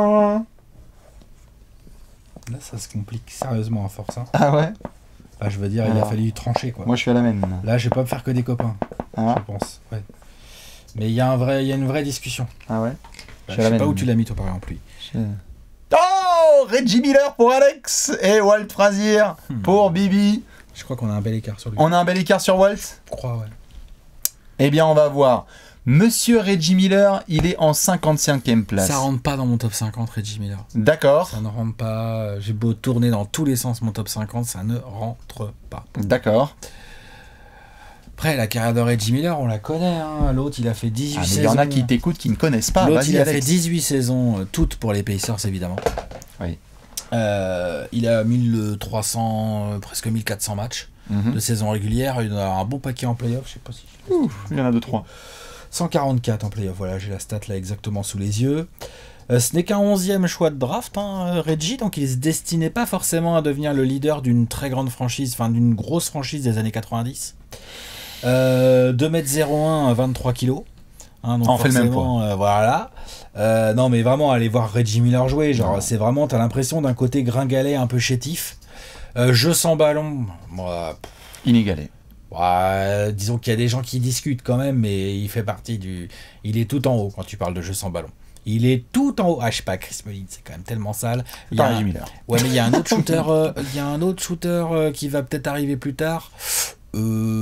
Là, ça se complique sérieusement à force. Hein. Ah ouais. Bah, je veux dire, il a Alors. fallu trancher quoi. Moi, je suis à la même. Là, je vais pas me faire que des copains, Ah, je pense. Ouais. Mais il y a un vrai, il y a une vraie discussion. ah ouais. Bah, Je je suis à la sais pas même. où tu l'as mis toi par exemple lui. Je- Oh, Reggie Miller pour Alex et Walt Frazier Hmm. pour Bibi. Je crois qu'on a un bel écart sur lui. On a un bel écart sur Walt. Je crois, ouais. Eh bien, on va voir. Monsieur Reggie Miller, il est en cinquante-cinquième place. Ça rentre pas dans mon top cinquante, Reggie Miller. D'accord, Ça ne rentre pas. J'ai beau tourner dans tous les sens mon top cinquante, ça ne rentre pas. d'accord. Après, la carrière de Reggie Miller, on la connaît. Hein. L'autre, il a fait dix-huit Ah, mais il saisons. y en a qui t'écoutent qui ne connaissent pas. L'autre, Vas-y, il a Alex. fait dix-huit saisons, euh, toutes pour les Pacers, évidemment. Oui. Euh, il a mille trois cents, euh, presque mille quatre cents matchs Mhm. de saison régulière. Il en a un bon paquet en playoff, je sais pas si. Ouh, il y en a deux, trois. cent quarante-quatre en playoff, voilà, j'ai la stat là exactement sous les yeux. Euh, ce n'est qu'un onzième choix de draft, hein, euh, Reggie, donc il se destinait pas forcément à devenir le leader d'une très grande franchise, enfin d'une grosse franchise des années quatre-vingt-dix. Euh, deux mètres zéro un, vingt-trois kilos. Hein, donc On fait le même forcément, euh, voilà. Euh, non, mais vraiment, aller voir Reggie Miller jouer, genre, Non. c'est vraiment, t'as l'impression d'un côté gringalet, un peu chétif. Euh, jeu sans ballon, moi, pff, Inégalé. ouais, disons qu'il y a des gens qui discutent quand même, mais il fait partie du. Il est tout en haut quand tu parles de jeu sans ballon. Il est tout en haut. Ah, je sais pas, Chris Mullin, c'est quand même tellement sale. Il y a Pas un- Reggie Miller. Ouais, mais il y a un autre shooter, euh, il y a un autre shooter euh, qui va peut-être arriver plus tard. Euh,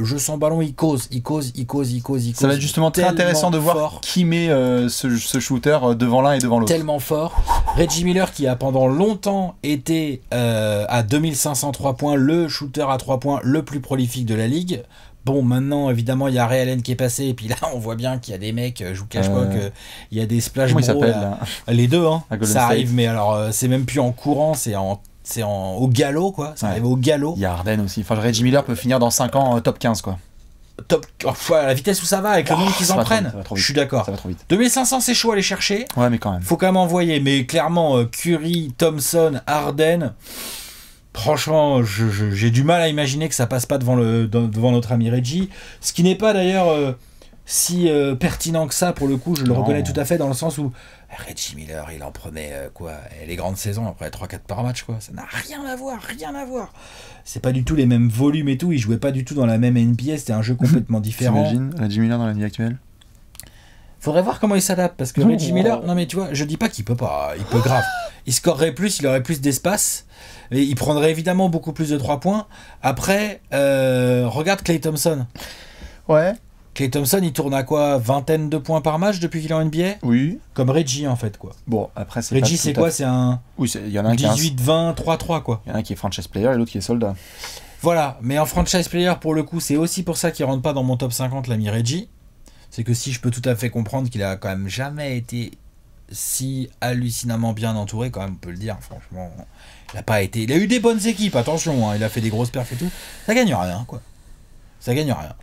le jeu sans ballon, il cause, il cause, il cause, il cause, il cause. Ça va être justement très intéressant de voir fort. qui met euh, ce, ce shooter devant l'un et devant l'autre. Tellement fort. Reggie Miller qui a pendant longtemps été euh, à deux mille cinq cents trois points, le shooter à trois points le plus prolifique de la ligue. Bon, maintenant, évidemment, il y a Ray Allen qui est passé, et puis là, on voit bien qu'il y a des mecs, je vous cache euh... pas qu'il y a des splash bros. Comment il s'appelle, là les deux, hein. Ça State. Arrive, mais alors, euh, c'est même plus en courant, c'est en c'est en, au galop, quoi. Ça ouais. Arrive au galop. Il y a Harden aussi. Enfin, Reggie Miller peut finir dans cinq ans euh, top quinze, quoi. Top, oh, la vitesse où ça va, avec oh, le nombre qu'ils en prennent. Je suis d'accord. deux mille cinq cents, c'est chaud à aller chercher. Ouais, mais quand même. Faut quand même envoyer. Mais clairement, euh, Curry, Thompson, Harden. Franchement, je, je, j'ai du mal à imaginer que ça passe pas devant, le, devant notre ami Reggie. Ce qui n'est pas d'ailleurs euh, si euh, pertinent que ça, pour le coup, je le non. reconnais tout à fait, dans le sens où Reggie Miller, il en prenait euh, quoi, les grandes saisons, après trois quatre par match, quoi. Ça n'a rien à voir, rien à voir. C'est pas du tout les mêmes volumes et tout, il jouait pas du tout dans la même N B A, c'était un jeu complètement différent. T'imagines Reggie Miller dans la vie actuelle? Faudrait voir comment il s'adapte, parce que oh. Reggie Miller, non mais tu vois, je dis pas qu'il peut pas, il peut grave. Il scorerait plus, il aurait plus d'espace, et il prendrait évidemment beaucoup plus de trois points. Après, euh, regarde Klay Thompson. Ouais. Klay Thompson, il tourne à quoi, vingtaine de points par match depuis qu'il est en N B A? Oui. Comme Reggie, en fait, quoi. Bon, après, c'est Reggie, c'est quoi? C'est un oui, il y en a un dix-huit vingt trois trois, quoi. Il y en a un qui est franchise player et l'autre qui est soldat. Voilà, mais en franchise player, pour le coup, c'est aussi pour ça qu'il rentre pas dans mon top cinquante, l'ami Reggie. C'est que si je peux tout à fait comprendre qu'il a quand même jamais été si hallucinamment bien entouré, quand même, on peut le dire, franchement, il a pas été... Il a eu des bonnes équipes, attention, hein, il a fait des grosses perfs et tout, ça gagne rien, quoi. Ça gagne rien.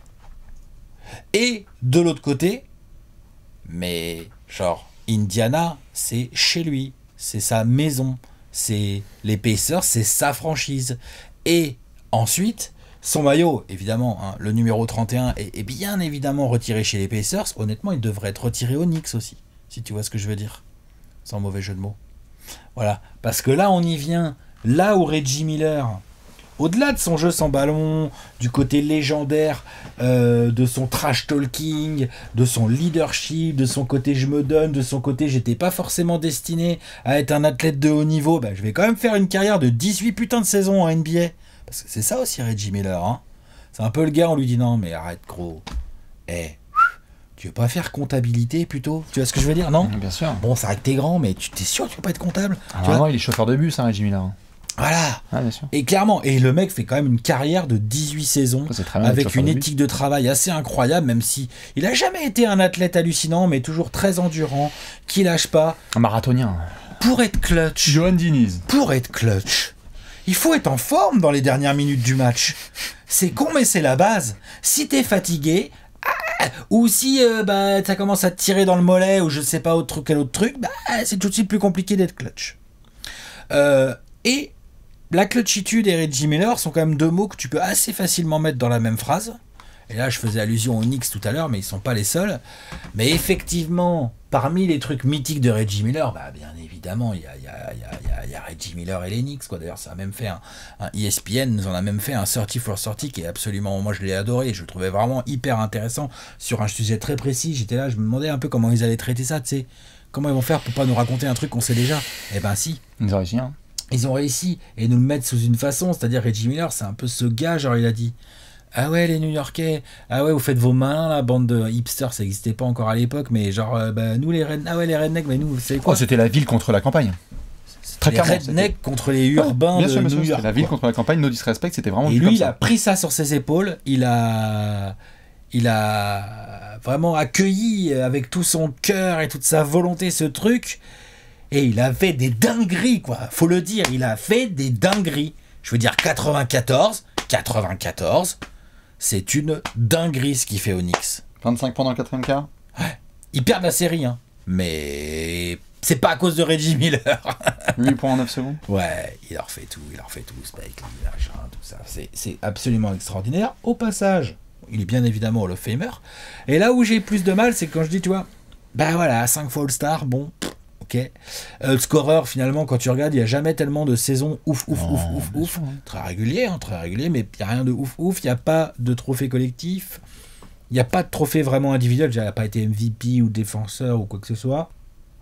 Et, de l'autre côté, mais, genre, Indiana, c'est chez lui, c'est sa maison, c'est les Pacers, c'est sa franchise. Et, ensuite... Son maillot, évidemment, hein, le numéro trente et un est, est bien évidemment retiré chez les Pacers. Honnêtement, il devrait être retiré aux Knicks aussi, si tu vois ce que je veux dire. Sans mauvais jeu de mots. Voilà. Parce que là, on y vient. Là où Reggie Miller, au-delà de son jeu sans ballon, du côté légendaire, euh, de son trash talking, de son leadership, de son côté je me donne, de son côté j'étais pas forcément destiné à être un athlète de haut niveau, bah, je vais quand même faire une carrière de dix-huit putains de saisons en N B A. Parce que c'est ça aussi Reggie Miller, hein. C'est un peu le gars, on lui dit non mais arrête gros. Eh, hey, tu veux pas faire comptabilité plutôt? Tu vois ce que je veux dire, non? Bien sûr. Bon, c'est vrai que t'es grand, mais tu t'es sûr que tu peux pas être comptable? Ah tu non, il est chauffeur de bus, hein, Reggie Miller. Voilà. Ah, bien sûr. Et clairement, et le mec fait quand même une carrière de dix-huit saisons, bien, avec une éthique de travail assez incroyable, même si il a jamais été un athlète hallucinant, mais toujours très endurant, qui lâche pas. Un marathonien. Pour être clutch. Johan Diniz. Pour être clutch. Il faut être en forme dans les dernières minutes du match. C'est con, mais c'est la base. Si t'es fatigué, ah, ou si euh, bah, ça commence à te tirer dans le mollet, ou je sais pas autre, quel autre truc, bah, c'est tout de suite plus compliqué d'être clutch. Euh, et la clutchitude et Reggie Miller sont quand même deux mots que tu peux assez facilement mettre dans la même phrase. Et là, je faisais allusion aux Knicks tout à l'heure, mais ils sont pas les seuls. Mais effectivement, parmi les trucs mythiques de Reggie Miller, bah, bien évidemment, il y a, y, a, y, a, y a Reggie Miller et les Knicks, quoi. D'ailleurs, ça a même fait un, un E S P N, nous en a même fait un thirty for thirty qui est absolument, moi je l'ai adoré, je le trouvais vraiment hyper intéressant sur un sujet très précis. J'étais là, je me demandais un peu comment ils allaient traiter ça, tu sais. Comment ils vont faire pour pas nous raconter un truc qu'on sait déjà? Eh ben si. Ils ont réussi, hein. Ils ont réussi, et nous le mettre sous une façon, c'est-à-dire Reggie Miller, c'est un peu ce gars, genre il a dit... Ah ouais, les New-Yorkais, ah ouais, vous faites vos mains, la bande de hipsters, ça n'existait pas encore à l'époque, mais genre, euh, bah, nous les rednecks, ah ouais, les rednecks, mais nous, vous savez quoi? Oh, c'était la ville contre la campagne. Très les rednecks contre les urbains ouais, bien de sûr, bien New sûr, York. La ville contre la campagne, no disrespect, c'était vraiment. Et lui, il a pris ça sur ses épaules, il a, il a vraiment accueilli avec tout son cœur et toute sa volonté ce truc, et il a fait des dingueries, quoi. Faut le dire, il a fait des dingueries. Je veux dire, quatre-vingt-quatorze, quatre-vingt-quatorze. C'est une dinguerie ce qu'il fait aux Knicks. vingt-cinq points dans le quatrième quart. Ouais. Ils perdent la série, hein. Mais c'est pas à cause de Reggie Miller. huit points en neuf secondes. Ouais, il leur fait tout, il leur fait tout, Spike Lee, machin, tout ça. C'est, c'est absolument extraordinaire. Au passage, il est bien évidemment Hall of Famer. Et là où j'ai plus de mal, c'est quand je dis, tu vois, bah voilà, cinq fois All-Star, bon... Ok. Euh, le scoreur, finalement, quand tu regardes, il n'y a jamais tellement de saisons ouf, ouf, oh, ouf, ouf, ouf. Sûr. Très régulier, hein, très régulier, mais il n'y a rien de ouf, ouf. Il n'y a pas de trophée collectif. Il n'y a pas de trophée vraiment individuel. Il n'a pas été M V P ou défenseur ou quoi que ce soit.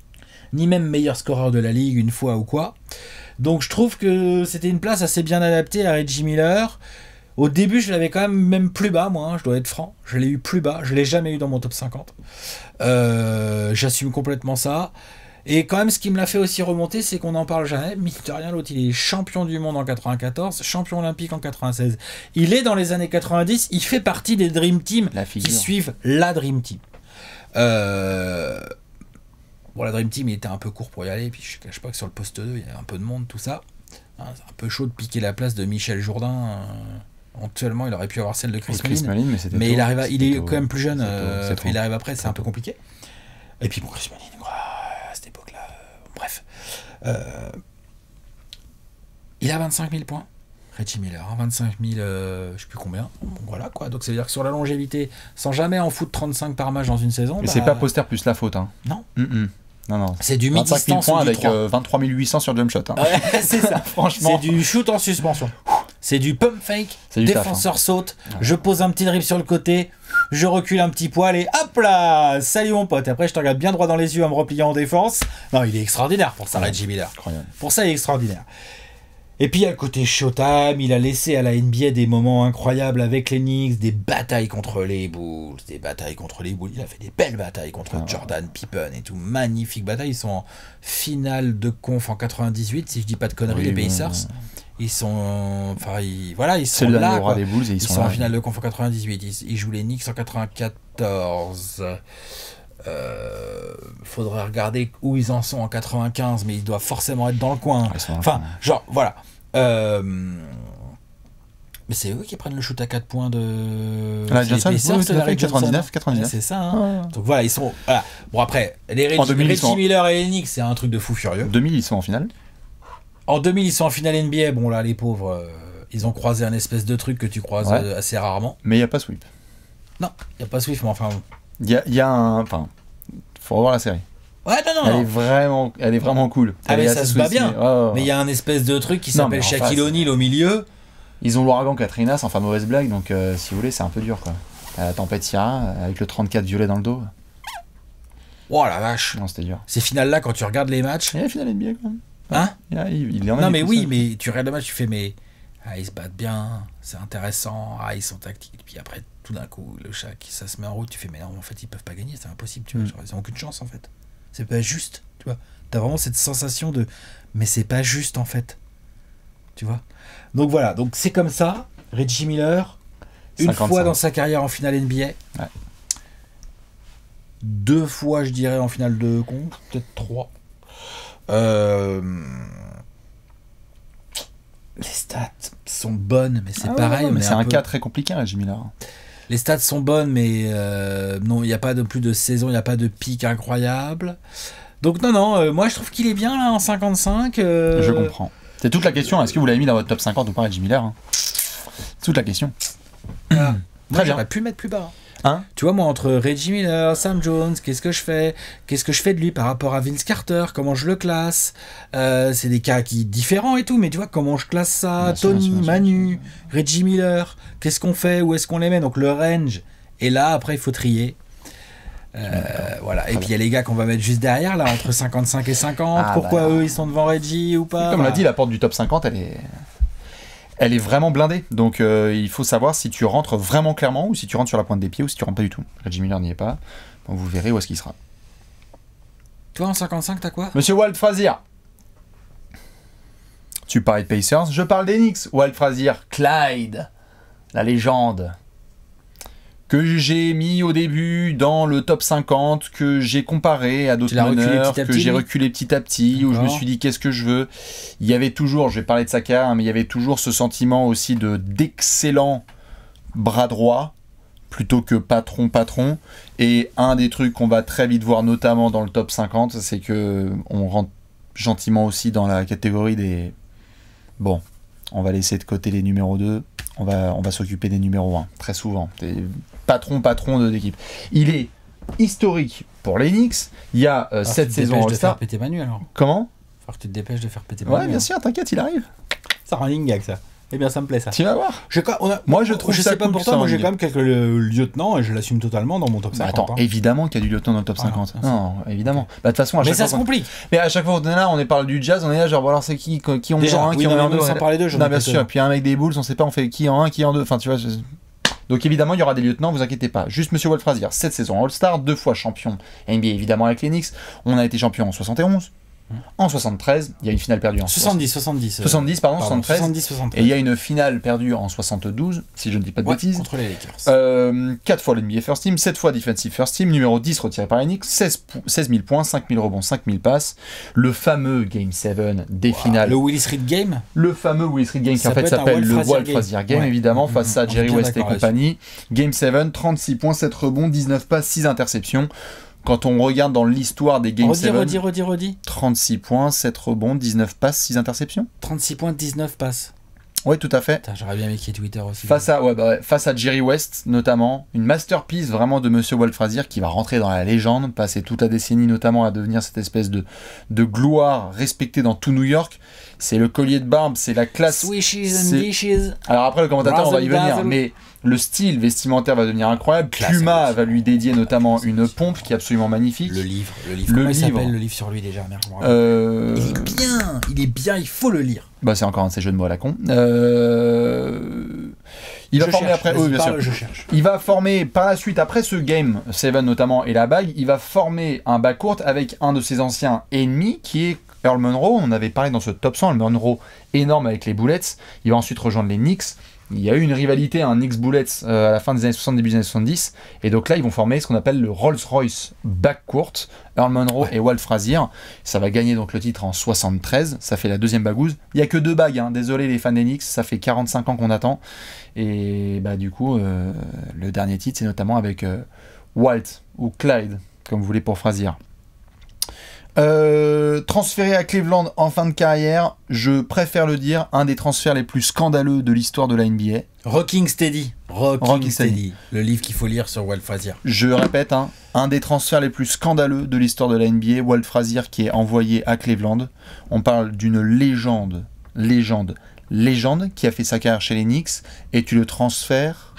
Ni même meilleur scoreur de la ligue une fois ou quoi. Donc je trouve que c'était une place assez bien adaptée à Reggie Miller. Au début, je l'avais quand même même plus bas, moi, hein, je dois être franc. Je l'ai eu plus bas, je l'ai jamais eu dans mon top cinquante. Euh, J'assume complètement ça. Et quand même, ce qui me l'a fait aussi remonter, c'est qu'on n'en parle jamais. Mine de rien, l'autre, il est champion du monde en quatre-vingt-quatorze, champion olympique en quatre-vingt-seize. Il est dans les années quatre-vingt-dix, il fait partie des Dream Team qui suivent la Dream Team. Euh... Bon, la Dream Team, il était un peu court pour y aller, puis je ne cache pas que sur le poste deux, il y a un peu de monde, tout ça. Hein, c'est un peu chaud de piquer la place de Michel Jourdain. Euh... Actuellement, il aurait pu avoir celle de Chris Smalling, mais, mais il, arrive à... il est tôt. Quand même plus jeune, euh... il arrive après, c'est un peu compliqué. Et puis bon, Chris Smalling, à cette époque-là, euh... bref. Euh... Il a vingt-cinq mille points, Reggie Miller, hein, vingt-cinq mille, euh, je sais plus combien. Bon, voilà quoi, donc ça veut dire que sur la longévité, sans jamais en foutre trente-cinq par match dans une saison. Mais bah... c'est pas Poster plus la faute. Hein. Non. Mm-mm. Non, non. C'est du mi-distance points du avec euh, vingt-trois mille huit cents sur jump shot. Hein. Ouais, c'est ça, franchement. C'est du shoot en suspension. C'est du pump fake, du défenseur taf, hein. Saute, ouais. Je pose un petit dribble sur le côté, je recule un petit poil et hop là, salut mon pote. Après, je te regarde bien droit dans les yeux en me repliant en défense. Non, il est extraordinaire pour ça, ouais. Reggie Miller. Incroyable. Pour ça, il est extraordinaire. Et puis, il y a le côté Showtime, il a laissé à la N B A des moments incroyables avec les Knicks, des batailles contre les Bulls, des batailles contre les Bulls. Il a fait des belles batailles contre ah, Jordan, ouais. Pippen et tout. Magnifique bataille. Ils sont en finale de conf en quatre-vingt-dix-huit, si je dis pas de conneries, oui, les Pacers. Oui, oui. Ils sont, enfin, ils, voilà, ils sont là. Quoi. Des Bulls et ils, ils sont, sont là, en finale de conf en quatre-vingt-dix-huit. Ils, ils jouent les Knicks en quatre-vingt-quatorze. Euh, faudrait regarder où ils en sont en quatre-vingt-quinze, mais ils doivent forcément être dans le coin. Enfin, genre, voilà. Euh, mais c'est eux qui prennent le shoot à quatre points de. La Johnson, oui, tout à fait, quatre-vingt-dix-neuf, quatre-vingt-dix-neuf. C'est ça. Hein. Ouais. Donc voilà, ils sont. Voilà. Bon, après, les Reggie, Reggie sont... Miller et les Knicks, c'est un truc de fou furieux. En deux mille, ils sont en finale. En deux mille, ils sont en finale N B A. Bon, là, les pauvres, euh, ils ont croisé un espèce de truc que tu croises ouais. euh, assez rarement. Mais il n'y a pas Sweep. Non, il n'y a pas Sweep, mais enfin. Il y a, y a un. Enfin, faut revoir la série. Ouais, non, non, elle non. Est vraiment, elle est vraiment cool. Ah, elle mais ça se bat bien. Ouais, ouais, ouais. Mais il y a un espèce de truc qui s'appelle Shaquille O'Neal au milieu. Ils ont l'ouragan Katrina, sans faire mauvaise blague, donc euh, si vous voulez, c'est un peu dur, quoi. La tempête Sierra, avec le trente-quatre violet dans le dos. Oh la vache. Non, c'était dur. Ces finales-là, quand tu regardes les matchs. Il y a la finale N B A, quand même. Hein il, a, il, il en a Non, mais oui, ça. Mais tu regardes le match, tu fais, mais. Ah, ils se battent bien, c'est intéressant, ah, ils sont tactiques. Et puis après, tout d'un coup, le chat, ça se met en route, tu fais, mais non, en fait, ils peuvent pas gagner, c'est impossible, tu vois, mm. genre, ils ont aucune chance, en fait. C'est pas juste, tu vois. T'as vraiment cette sensation de, mais c'est pas juste, en fait. Tu vois. Donc voilà, donc c'est comme ça, Reggie Miller, une cinquante-cinq fois dans sa carrière en finale N B A. Ouais. Deux fois, je dirais, en finale de conf, peut-être trois. Euh... Les stats sont bonnes, mais c'est ah pareil. Ouais, mais c'est un, un peu... cas très compliqué, Reggie Miller. Les stats sont bonnes, mais euh, non, il n'y a pas de plus de saison, il n'y a pas de pic incroyable. Donc non, non, euh, moi je trouve qu'il est bien là en cinquante-cinq. Euh... Je comprends. C'est toute la question. Est-ce que vous l'avez mis dans votre top cinquante ou pas, Reggie Miller hein? C'est toute la question. Ah, moi j'aurais pu le mettre plus bas. Hein tu vois, moi, entre Reggie Miller, Sam Jones, qu'est-ce que je fais Qu'est-ce que je fais de lui par rapport à Vince Carter Comment je le classe euh, C'est des cas qui différents et tout, mais tu vois, comment je classe ça bien Tony, sûr, bien sûr, Manu, bien sûr. Reggie Miller, qu'est-ce qu'on fait Où est-ce qu'on les met Donc le range. Et là, après, il faut trier. Euh, voilà. Et puis il y a les gars qu'on va mettre juste derrière, là, entre cinquante-cinq et cinquante. Ah, Pourquoi bah, eux, ils sont devant Reggie ou pas Comme on l'a dit, la porte du top cinquante, elle est... Elle est vraiment blindée, donc euh, il faut savoir si tu rentres vraiment clairement ou si tu rentres sur la pointe des pieds ou si tu rentres pas du tout. Reggie Miller n'y est pas, donc vous verrez où est-ce qu'il sera. Toi en cinquante-cinq, t'as quoi Monsieur Walt Frazier. Tu parlais de Pacers, je parle des Knicks. Walt Frazier, Clyde, la légende, que j'ai mis au début dans le top cinquante, que j'ai comparé à d'autres meneurs, que j'ai reculé petit à petit, où je me suis dit qu'est-ce que je veux. Il y avait toujours, je vais parler de sa carrière, mais il y avait toujours ce sentiment aussi de d'excellent bras droit, plutôt que patron-patron. Et un des trucs qu'on va très vite voir, notamment dans le top cinquante, c'est que on rentre gentiment aussi dans la catégorie des... Bon, on va laisser de côté les numéros deux, on va, on va s'occuper des numéros un, très souvent. Des patron, patron de l'équipe. Il est historique pour les Knicks. Il y a euh, cette saison All-Star. De faire péter Manu alors. Comment ? Faut que tu te dépêches de faire péter Manu. Ouais, bien sûr, t'inquiète, il arrive. Ça rend une gag ça. Eh bien, ça me plaît ça. Tu vas voir. Je, on a, moi, je trouve je ça sais pas cool pour toi, ça, moi j'ai Olivier. quand même quelques lieutenants et je l'assume totalement dans mon top Bah, cinquante. attends, hein. évidemment qu'il y a du lieutenant dans le top Voilà, cinquante. ça, ça. Non, évidemment. Bah, de toute façon, à Mais chaque ça fois se qu'on- complique. Mais à chaque fois qu'on est là, on est parle du jazz, on est là genre bon alors c'est qui qui en Déjà, un, oui, qui non, en mais un même deux. sans on est- parler d'eux, j'en ai Non, bien quelques-uns. sûr. Puis un mec des Bulls, on sait pas, on fait qui en un, qui en deux. Enfin, tu vois. je- Donc évidemment, il y aura des lieutenants, vous inquiétez pas. Juste Monsieur Walt Frazier, cette saison All-Star, deux fois champion N B A évidemment avec les Knicks. On a été champion en soixante et onze, en soixante-treize, il y a une finale perdue en soixante-dix, soixante-dix. euh, soixante-dix, pardon, pardon, soixante-treize. soixante-dix, soixante-treize. Et il y a une finale perdue en soixante-douze, si je ne dis pas de Ouais, bêtises. contre les Lakers. Euh, quatre fois l'N B A First Team, sept fois Defensive First Team, numéro dix retiré par les Knicks, seize, pou- seize mille points, cinq mille rebonds, cinq mille passes, le fameux Game sept des finales, Le Willis Reed Game. le fameux Willis Reed Game qui Ça en fait peut être un s'appelle Walt le Frazier Walt Game. Frazier Game Ouais. évidemment Mmh, face mmh, à on est Jerry bien West et d'accord compagnie. Game sept, trente-six points, sept rebonds, dix-neuf passes, six interceptions. Quand on regarde dans l'histoire des Game Redis, sept, redis, redis, redis. trente-six points, sept rebonds, dix-neuf passes, six interceptions. trente-six points, dix-neuf passes. Oui, tout à fait. Putain, j'aurais bien mis qui est Twitter aussi. Face à, ouais, bah ouais, face à Jerry West, notamment, une masterpiece vraiment de Monsieur Walt Frazier qui va rentrer dans la légende, passer toute la décennie notamment à devenir cette espèce de, de gloire respectée dans tout New York. C'est le collier de barbe, c'est la classe. Swishes c'est- and dishes. Alors après, le commentateur, on va y Razzle venir, dazzle. mais le style vestimentaire va devenir incroyable. Classe, Puma hein. va lui dédier notamment une pompe qui est absolument magnifique. Le livre, le livre. Le Comment il livre. s'appelle le livre sur lui déjà? Merde, je me rappelle. Euh, Il est bien, il est bien, il faut le lire. Bah, c'est encore un de ces jeux de mots à la con. Euh, Il va Je former cherche, après. vas-y, Oui, bien parle, sûr. je cherche. Il va former par la suite, après ce game sept notamment et la bague, il va former un backcourt avec un de ses anciens ennemis qui est Earl Monroe. On avait parlé dans ce top cent, Earl Monroe énorme avec les Bullets. Il va ensuite rejoindre les Knicks. Il y a eu une rivalité, un Knicks Bullets euh, à la fin des années soixante, début des années soixante-dix. Et donc là, ils vont former ce qu'on appelle le Rolls-Royce backcourt. Earl Monroe Ouais. et Walt Frazier. Ça va gagner donc le titre en soixante-treize. Ça fait la deuxième bagouze. Il n'y a que deux bagues. Hein. Désolé les fans des Knicks, ça fait quarante-cinq ans qu'on attend. Et bah du coup, euh, le dernier titre, c'est notamment avec euh, Walt ou Clyde, comme vous voulez pour Frazier. Euh, transféré à Cleveland en fin de carrière, je préfère le dire, un des transferts les plus scandaleux de l'histoire de la N B A. Rocking Steady. Rocking, Rocking Steady. Steady. Le livre qu'il faut lire sur Walt Frazier. Je répète, hein, un des transferts les plus scandaleux de l'histoire de la N B A, Walt Frazier qui est envoyé à Cleveland. On parle d'une légende, légende, légende qui a fait sa carrière chez les Knicks et tu le transfères.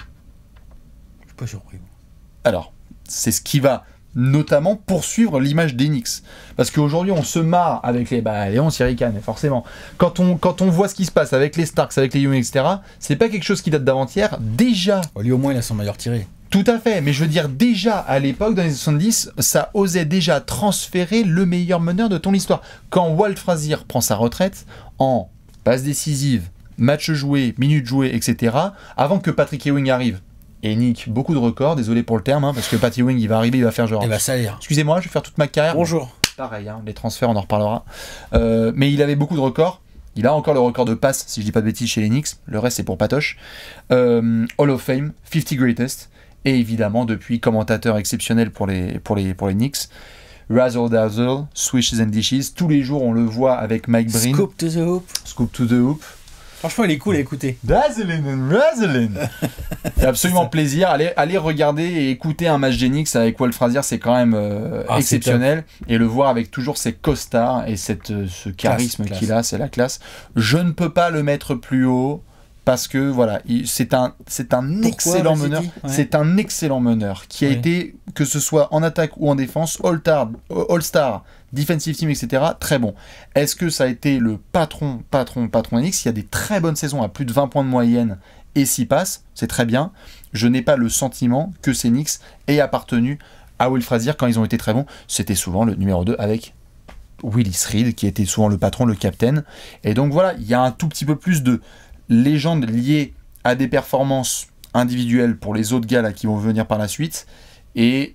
Je suis pas surpris. Alors, c'est ce qui va notamment poursuivre l'image des Knicks. Parce qu'aujourd'hui, on se marre avec les... Bah, Léon Sirican, forcément. Quand on, quand on voit ce qui se passe avec les Starks, avec les Ewing, et cetera, c'est pas quelque chose qui date d'avant-hier. Déjà, Oh, lui, au moins, il a son meilleur tiré. tout à fait, mais je veux dire, déjà, à l'époque, dans les années soixante-dix, ça osait déjà transférer le meilleur meneur de ton histoire. Quand Walt Frazier prend sa retraite, en passe décisive, match joué, minutes jouées, et cetera, avant que Patrick Ewing arrive, et nique beaucoup de records, désolé pour le terme, hein, parce que Pat Ewing, il va arriver, il va faire genre... Il va salir. Excusez-moi, je vais faire toute ma carrière. Bonjour. Pareil, hein, les transferts, on en reparlera. Euh, mais il avait beaucoup de records. Il a encore le record de passes, si je dis pas de bêtises, chez les Knicks. Le reste, c'est pour Patoche. Euh, Hall of Fame, cinquante Greatest. Et évidemment, depuis, commentateur exceptionnel pour les, pour les, pour les Knicks. Razzle Dazzle, Swishes and Dishes. Tous les jours, on le voit avec Mike Breen. Scoop to the hoop. Scoop to the Hoop. Franchement, il est cool à écouter. Dazzling and Razzling. C'est absolument plaisir. Allez, allez regarder et écouter un match des Knicks avec Walt Frazier, c'est quand même euh, Ah, c'est exceptionnel. Et le voir avec toujours ses costards et cette, euh, ce charisme classe. qu'il a, c'est la classe. Je ne peux pas le mettre plus haut parce que voilà, il- c'est un, c'est un Pourquoi, excellent vas-y, meneur. dis. Ouais. C'est un excellent meneur qui a Ouais. été, que ce soit en attaque ou en défense, All-Star, All-Star, Defensive Team, et cetera. Très bon. Est-ce que ça a été le patron, patron, patron des Knicks? Il y a des très bonnes saisons à plus de vingt points de moyenne et s'y passe, c'est très bien. Je n'ai pas le sentiment que ces Knicks aient appartenu à Will Frazier quand ils ont été très bons. C'était souvent le numéro deux avec Willis Reed, qui était souvent le patron, le capitaine. Et donc voilà, il y a un tout petit peu plus de légende liée à des performances individuelles pour les autres gars là, qui vont venir par la suite. Et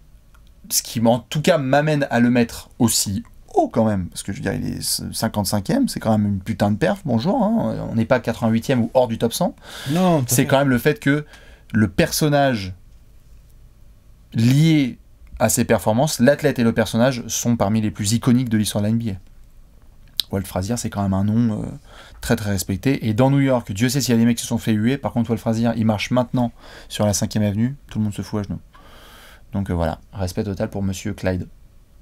ce qui en tout cas m'amène à le mettre aussi haut quand même, parce que je veux dire, il est cinquante-cinquième, c'est quand même une putain de perf, bonjour, hein. On n'est pas quatre-vingt-huitième ou hors du top cent. Non, tout à C'est fait. quand même le fait que le personnage lié à ses performances, l'athlète et le personnage sont parmi les plus iconiques de l'histoire de la N B A. Walt Frazier, c'est quand même un nom euh, très très respecté. Et dans New York, Dieu sait s'il y a des mecs qui se sont fait huer. Par contre, Walt Frazier, il marche maintenant sur la cinquième avenue. Tout le monde se fout à genoux. Donc euh, voilà, respect total pour Monsieur Clyde.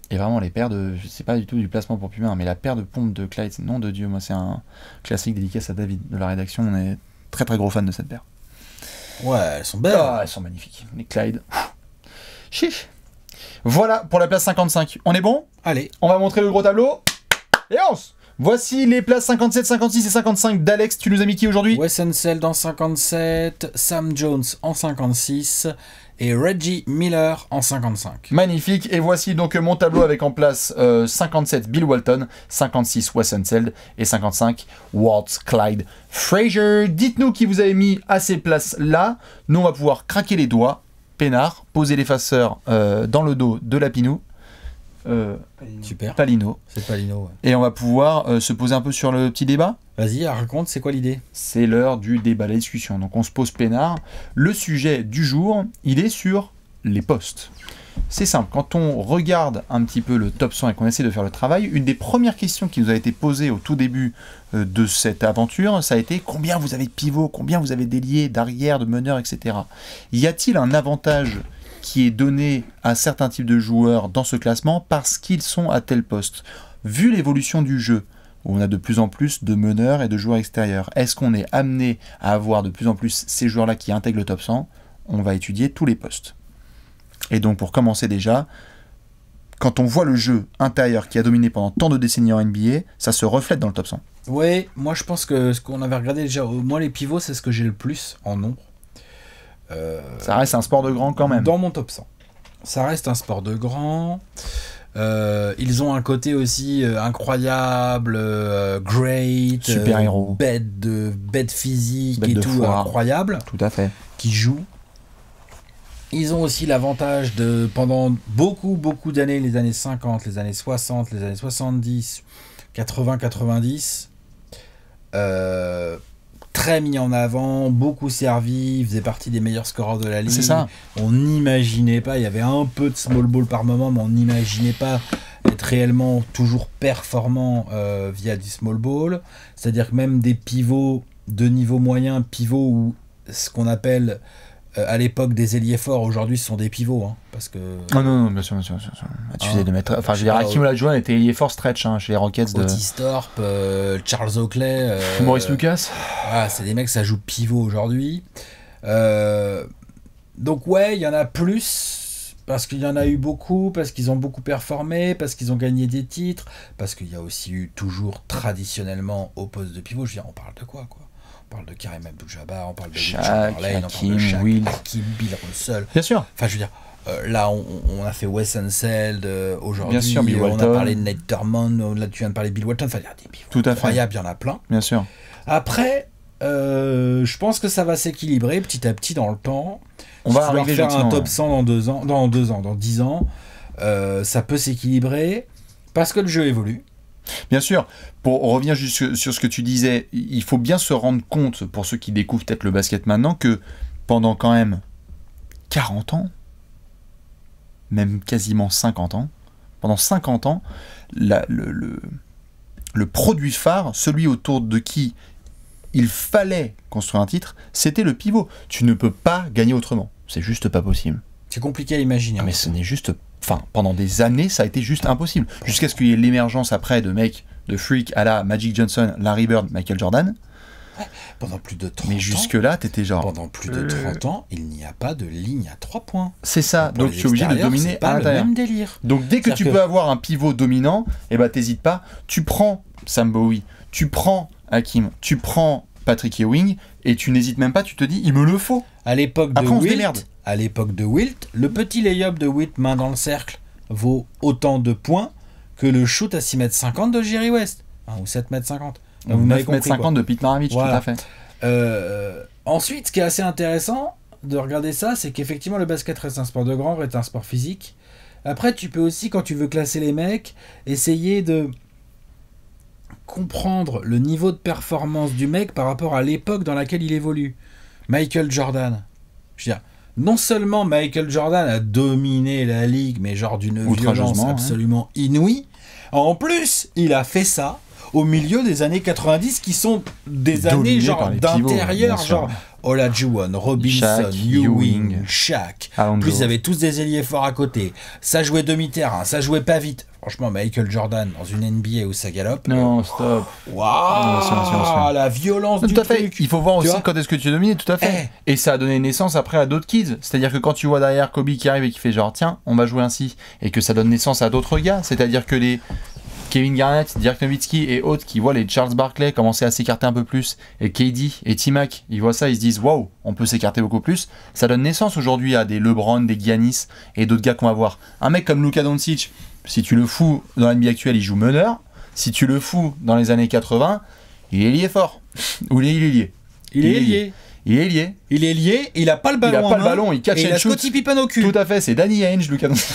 Et vraiment, les paires de... C'est pas du tout du placement pour Puma, mais la paire de pompes de Clyde, nom de Dieu, moi c'est un classique dédicace à David de la rédaction. On est très très gros fan de cette paire. Ouais, elles sont belles. Ah, elles sont magnifiques. Les Clyde. Chiche. Voilà pour la place cinquante-cinq. On est bon? Allez. On va montrer le gros tableau. Et on s- Voici les places cinquante-sept, cinquante-six et cinquante-cinq d'Alex. Tu nous as mis qui aujourd'hui? Wes Unseld en cinquante-sept, Sam Jones en cinquante-six et Reggie Miller en cinquante-cinq. Magnifique. Et voici donc mon tableau avec en place euh, cinquante-sept Bill Walton, cinquante-six Wes Unseld et cinquante-cinq Walt Clyde Frazier. Dites-nous qui vous avez mis à ces places-là. Nous, on va pouvoir craquer les doigts, peinard, poser l'effaceur euh, dans le dos de Lapinou. Euh, Super. Palino. C'est Palino, ouais. Et on va pouvoir euh, se poser un peu sur le petit débat. Vas-y, raconte, c'est quoi l'idée? C'est l'heure du débat, la discussion. Donc on se pose peinard. Le sujet du jour, il est sur les postes. C'est simple, quand on regarde un petit peu le top cent et qu'on essaie de faire le travail, une des premières questions qui nous a été posée au tout début euh, de cette aventure, ça a été combien vous avez de pivots, combien vous avez d'ailiers, d'arrière, de meneurs, et cetera. Y a-t-il un avantage qui est donné à certains types de joueurs dans ce classement parce qu'ils sont à tel poste? Vu l'évolution du jeu, où on a de plus en plus de meneurs et de joueurs extérieurs, est-ce qu'on est amené à avoir de plus en plus ces joueurs-là qui intègrent le top cent? On va étudier tous les postes. Et donc pour commencer déjà, quand on voit le jeu intérieur qui a dominé pendant tant de décennies en N B A, ça se reflète dans le top cent. Ouais, moi je pense que ce qu'on avait regardé déjà, moi les pivots c'est ce que j'ai le plus en nombre. Euh, Ça reste un sport de grand quand même. Dans mon top cent. Ça reste un sport de grand. Euh, ils ont un côté aussi euh, incroyable, euh, great, Super-héros. euh, bête de bête physique Bête et de tout, foire. incroyable, Tout à fait. qui jouent. Ils ont aussi l'avantage de, pendant beaucoup, beaucoup d'années, les années cinquante, les années soixante, les années soixante-dix, quatre-vingts, quatre-vingt-dix, euh, très mis en avant, beaucoup servi, faisait partie des meilleurs scoreurs de la ligue. C'est ça. On n'imaginait pas, il y avait un peu de small ball par moment, mais on n'imaginait pas être réellement toujours performant euh, via du small ball. C'est-à-dire que même des pivots de niveau moyen, pivots ou ce qu'on appelle euh, à l'époque des ailiers forts, aujourd'hui ce sont des pivots. Hein, parce que Oh non, non, bien sûr, bien sûr. Bien sûr. Tu Ah, faisais de mettre... Enfin, je veux dire, ah, Hakim Olajuwon était ailier fort stretch hein, chez les Rockets de... Otis Thorpe, euh, Charles Oakley, euh, Maurice Lucas. voilà, c'est des mecs, ça joue pivot aujourd'hui. Euh, donc ouais, il y en a plus, parce qu'il y en a eu beaucoup, parce qu'ils ont beaucoup performé, parce qu'ils ont gagné des titres, parce qu'il y a aussi eu toujours traditionnellement au poste de pivot, je veux dire, on parle de quoi, quoi on parle de Kareem Abdul-Jabbar, on parle de Shaq, Chamberlain, on Hakim, parle de Shaq, Wilt. Hakim, Bill Russell. Bien sûr. Enfin, je veux dire, euh, là, on, on a fait Wes Unseld euh, aujourd'hui. Bien sûr, Bill euh, on a Walton. parlé de Nate Thurmond. Là, tu viens de parler de Bill Walton. Enfin, il y a des pivots Tout à fait. incroyables, il y en a plein. Bien sûr. Après, euh, je pense que ça va s'équilibrer petit à petit dans le temps. On Si va tu dois arriver faire un gentiment, top ouais. cent dans deux ans, dans deux ans, dans dix ans. Euh, ça peut s'équilibrer parce que le jeu évolue. Bien sûr, pour revenir juste sur, sur ce que tu disais, il faut bien se rendre compte, pour ceux qui découvrent peut-être le basket maintenant, que pendant quand même quarante ans, même quasiment cinquante ans, pendant cinquante ans, la- le, le- le produit phare, celui autour de qui il fallait construire un titre, c'était le pivot. Tu ne peux pas gagner autrement. C'est juste pas possible. C'est compliqué à imaginer. Ah, mais ce n'est juste... Enfin, pendant des années, ça a été juste impossible. Jusqu'à ce qu'il y ait l'émergence après de mecs de freak à la Magic Johnson, Larry Bird, Michael Jordan. Pendant plus de trente Mais ans. jusque-là, t'étais genre... Pendant plus de trente ans, il n'y a pas de ligne à trois points. C'est ça, Pour donc les tu es obligé de extérieurs, dominer c'est à pas le l'intérieur. même délire. Donc dès que tu C'est-à-dire peux que- avoir un pivot dominant, eh ben t'hésites pas, tu prends Sam Bowie, tu prends Hakim, tu prends Patrick Ewing, et tu n'hésites même pas, tu te dis, il me le faut. À l'époque de Après, on se Wilt, démerde. à l'époque de Wilt, le petit lay-up de Wilt main dans le cercle vaut autant de points que le shoot à six mètres cinquante de Jerry West. Hein, ou sept mètres cinquante. Donc, vous m'avez neuf mètres compris, quoi. cinquante de Pete Maravich, Voilà. tout à fait. Euh, ensuite, ce qui est assez intéressant de regarder ça, c'est qu'effectivement le basket reste un sport de grand, reste un sport physique. Après, tu peux aussi, quand tu veux classer les mecs, essayer de comprendre le niveau de performance du mec par rapport à l'époque dans laquelle il évolue. Michael Jordan. Je veux dire, non seulement Michael Jordan a dominé la ligue, mais genre d'une Outrageusement, violence ouais. absolument inouïe, en plus, il a fait ça au milieu des années quatre-vingt-dix qui sont des Dominé années genre par les pivots, d'intérieur, bien sûr. genre Olajuwon, Robinson, Shaq, Ewing, Ewing, Shaq. Alonso. Plus ils avaient tous des ailiers forts à côté. Ça jouait demi-terrain, ça jouait pas vite. Franchement, Michael Jordan dans une N B A où ça galope. Non, stop. Waouh, Bien sûr, bien sûr, bien sûr. la violence du Tout à fait. truc. Il faut voir Tu aussi vois quand est-ce que tu es dominé, tout à fait. Et ça a donné naissance après à d'autres kids. C'est-à-dire que quand tu vois derrière Kobe qui arrive et qui fait genre tiens, on va jouer ainsi, et que ça donne naissance à d'autres gars. C'est-à-dire que les Kevin Garnett, Dirk Nowitzki et autres qui voient les Charles Barkley commencer à s'écarter un peu plus, et K D et T-Mac, ils voient ça, ils se disent waouh, on peut s'écarter beaucoup plus. Ça donne naissance aujourd'hui à des LeBron, des Giannis et d'autres gars qu'on va voir. Un mec comme Luka Doncic, si tu le fous dans la N B A actuelle, il joue meneur. Si tu le fous dans les années quatre-vingts, il est lié fort. Ou il est lié. Il est lié. Il est lié. Il est lié, il a pas le Il ballon a en pas le main, ballon, il catch et il and a shoot. Scottie Pippen au cul. Tout à fait, c'est Danny Ainge, Luka Doncic.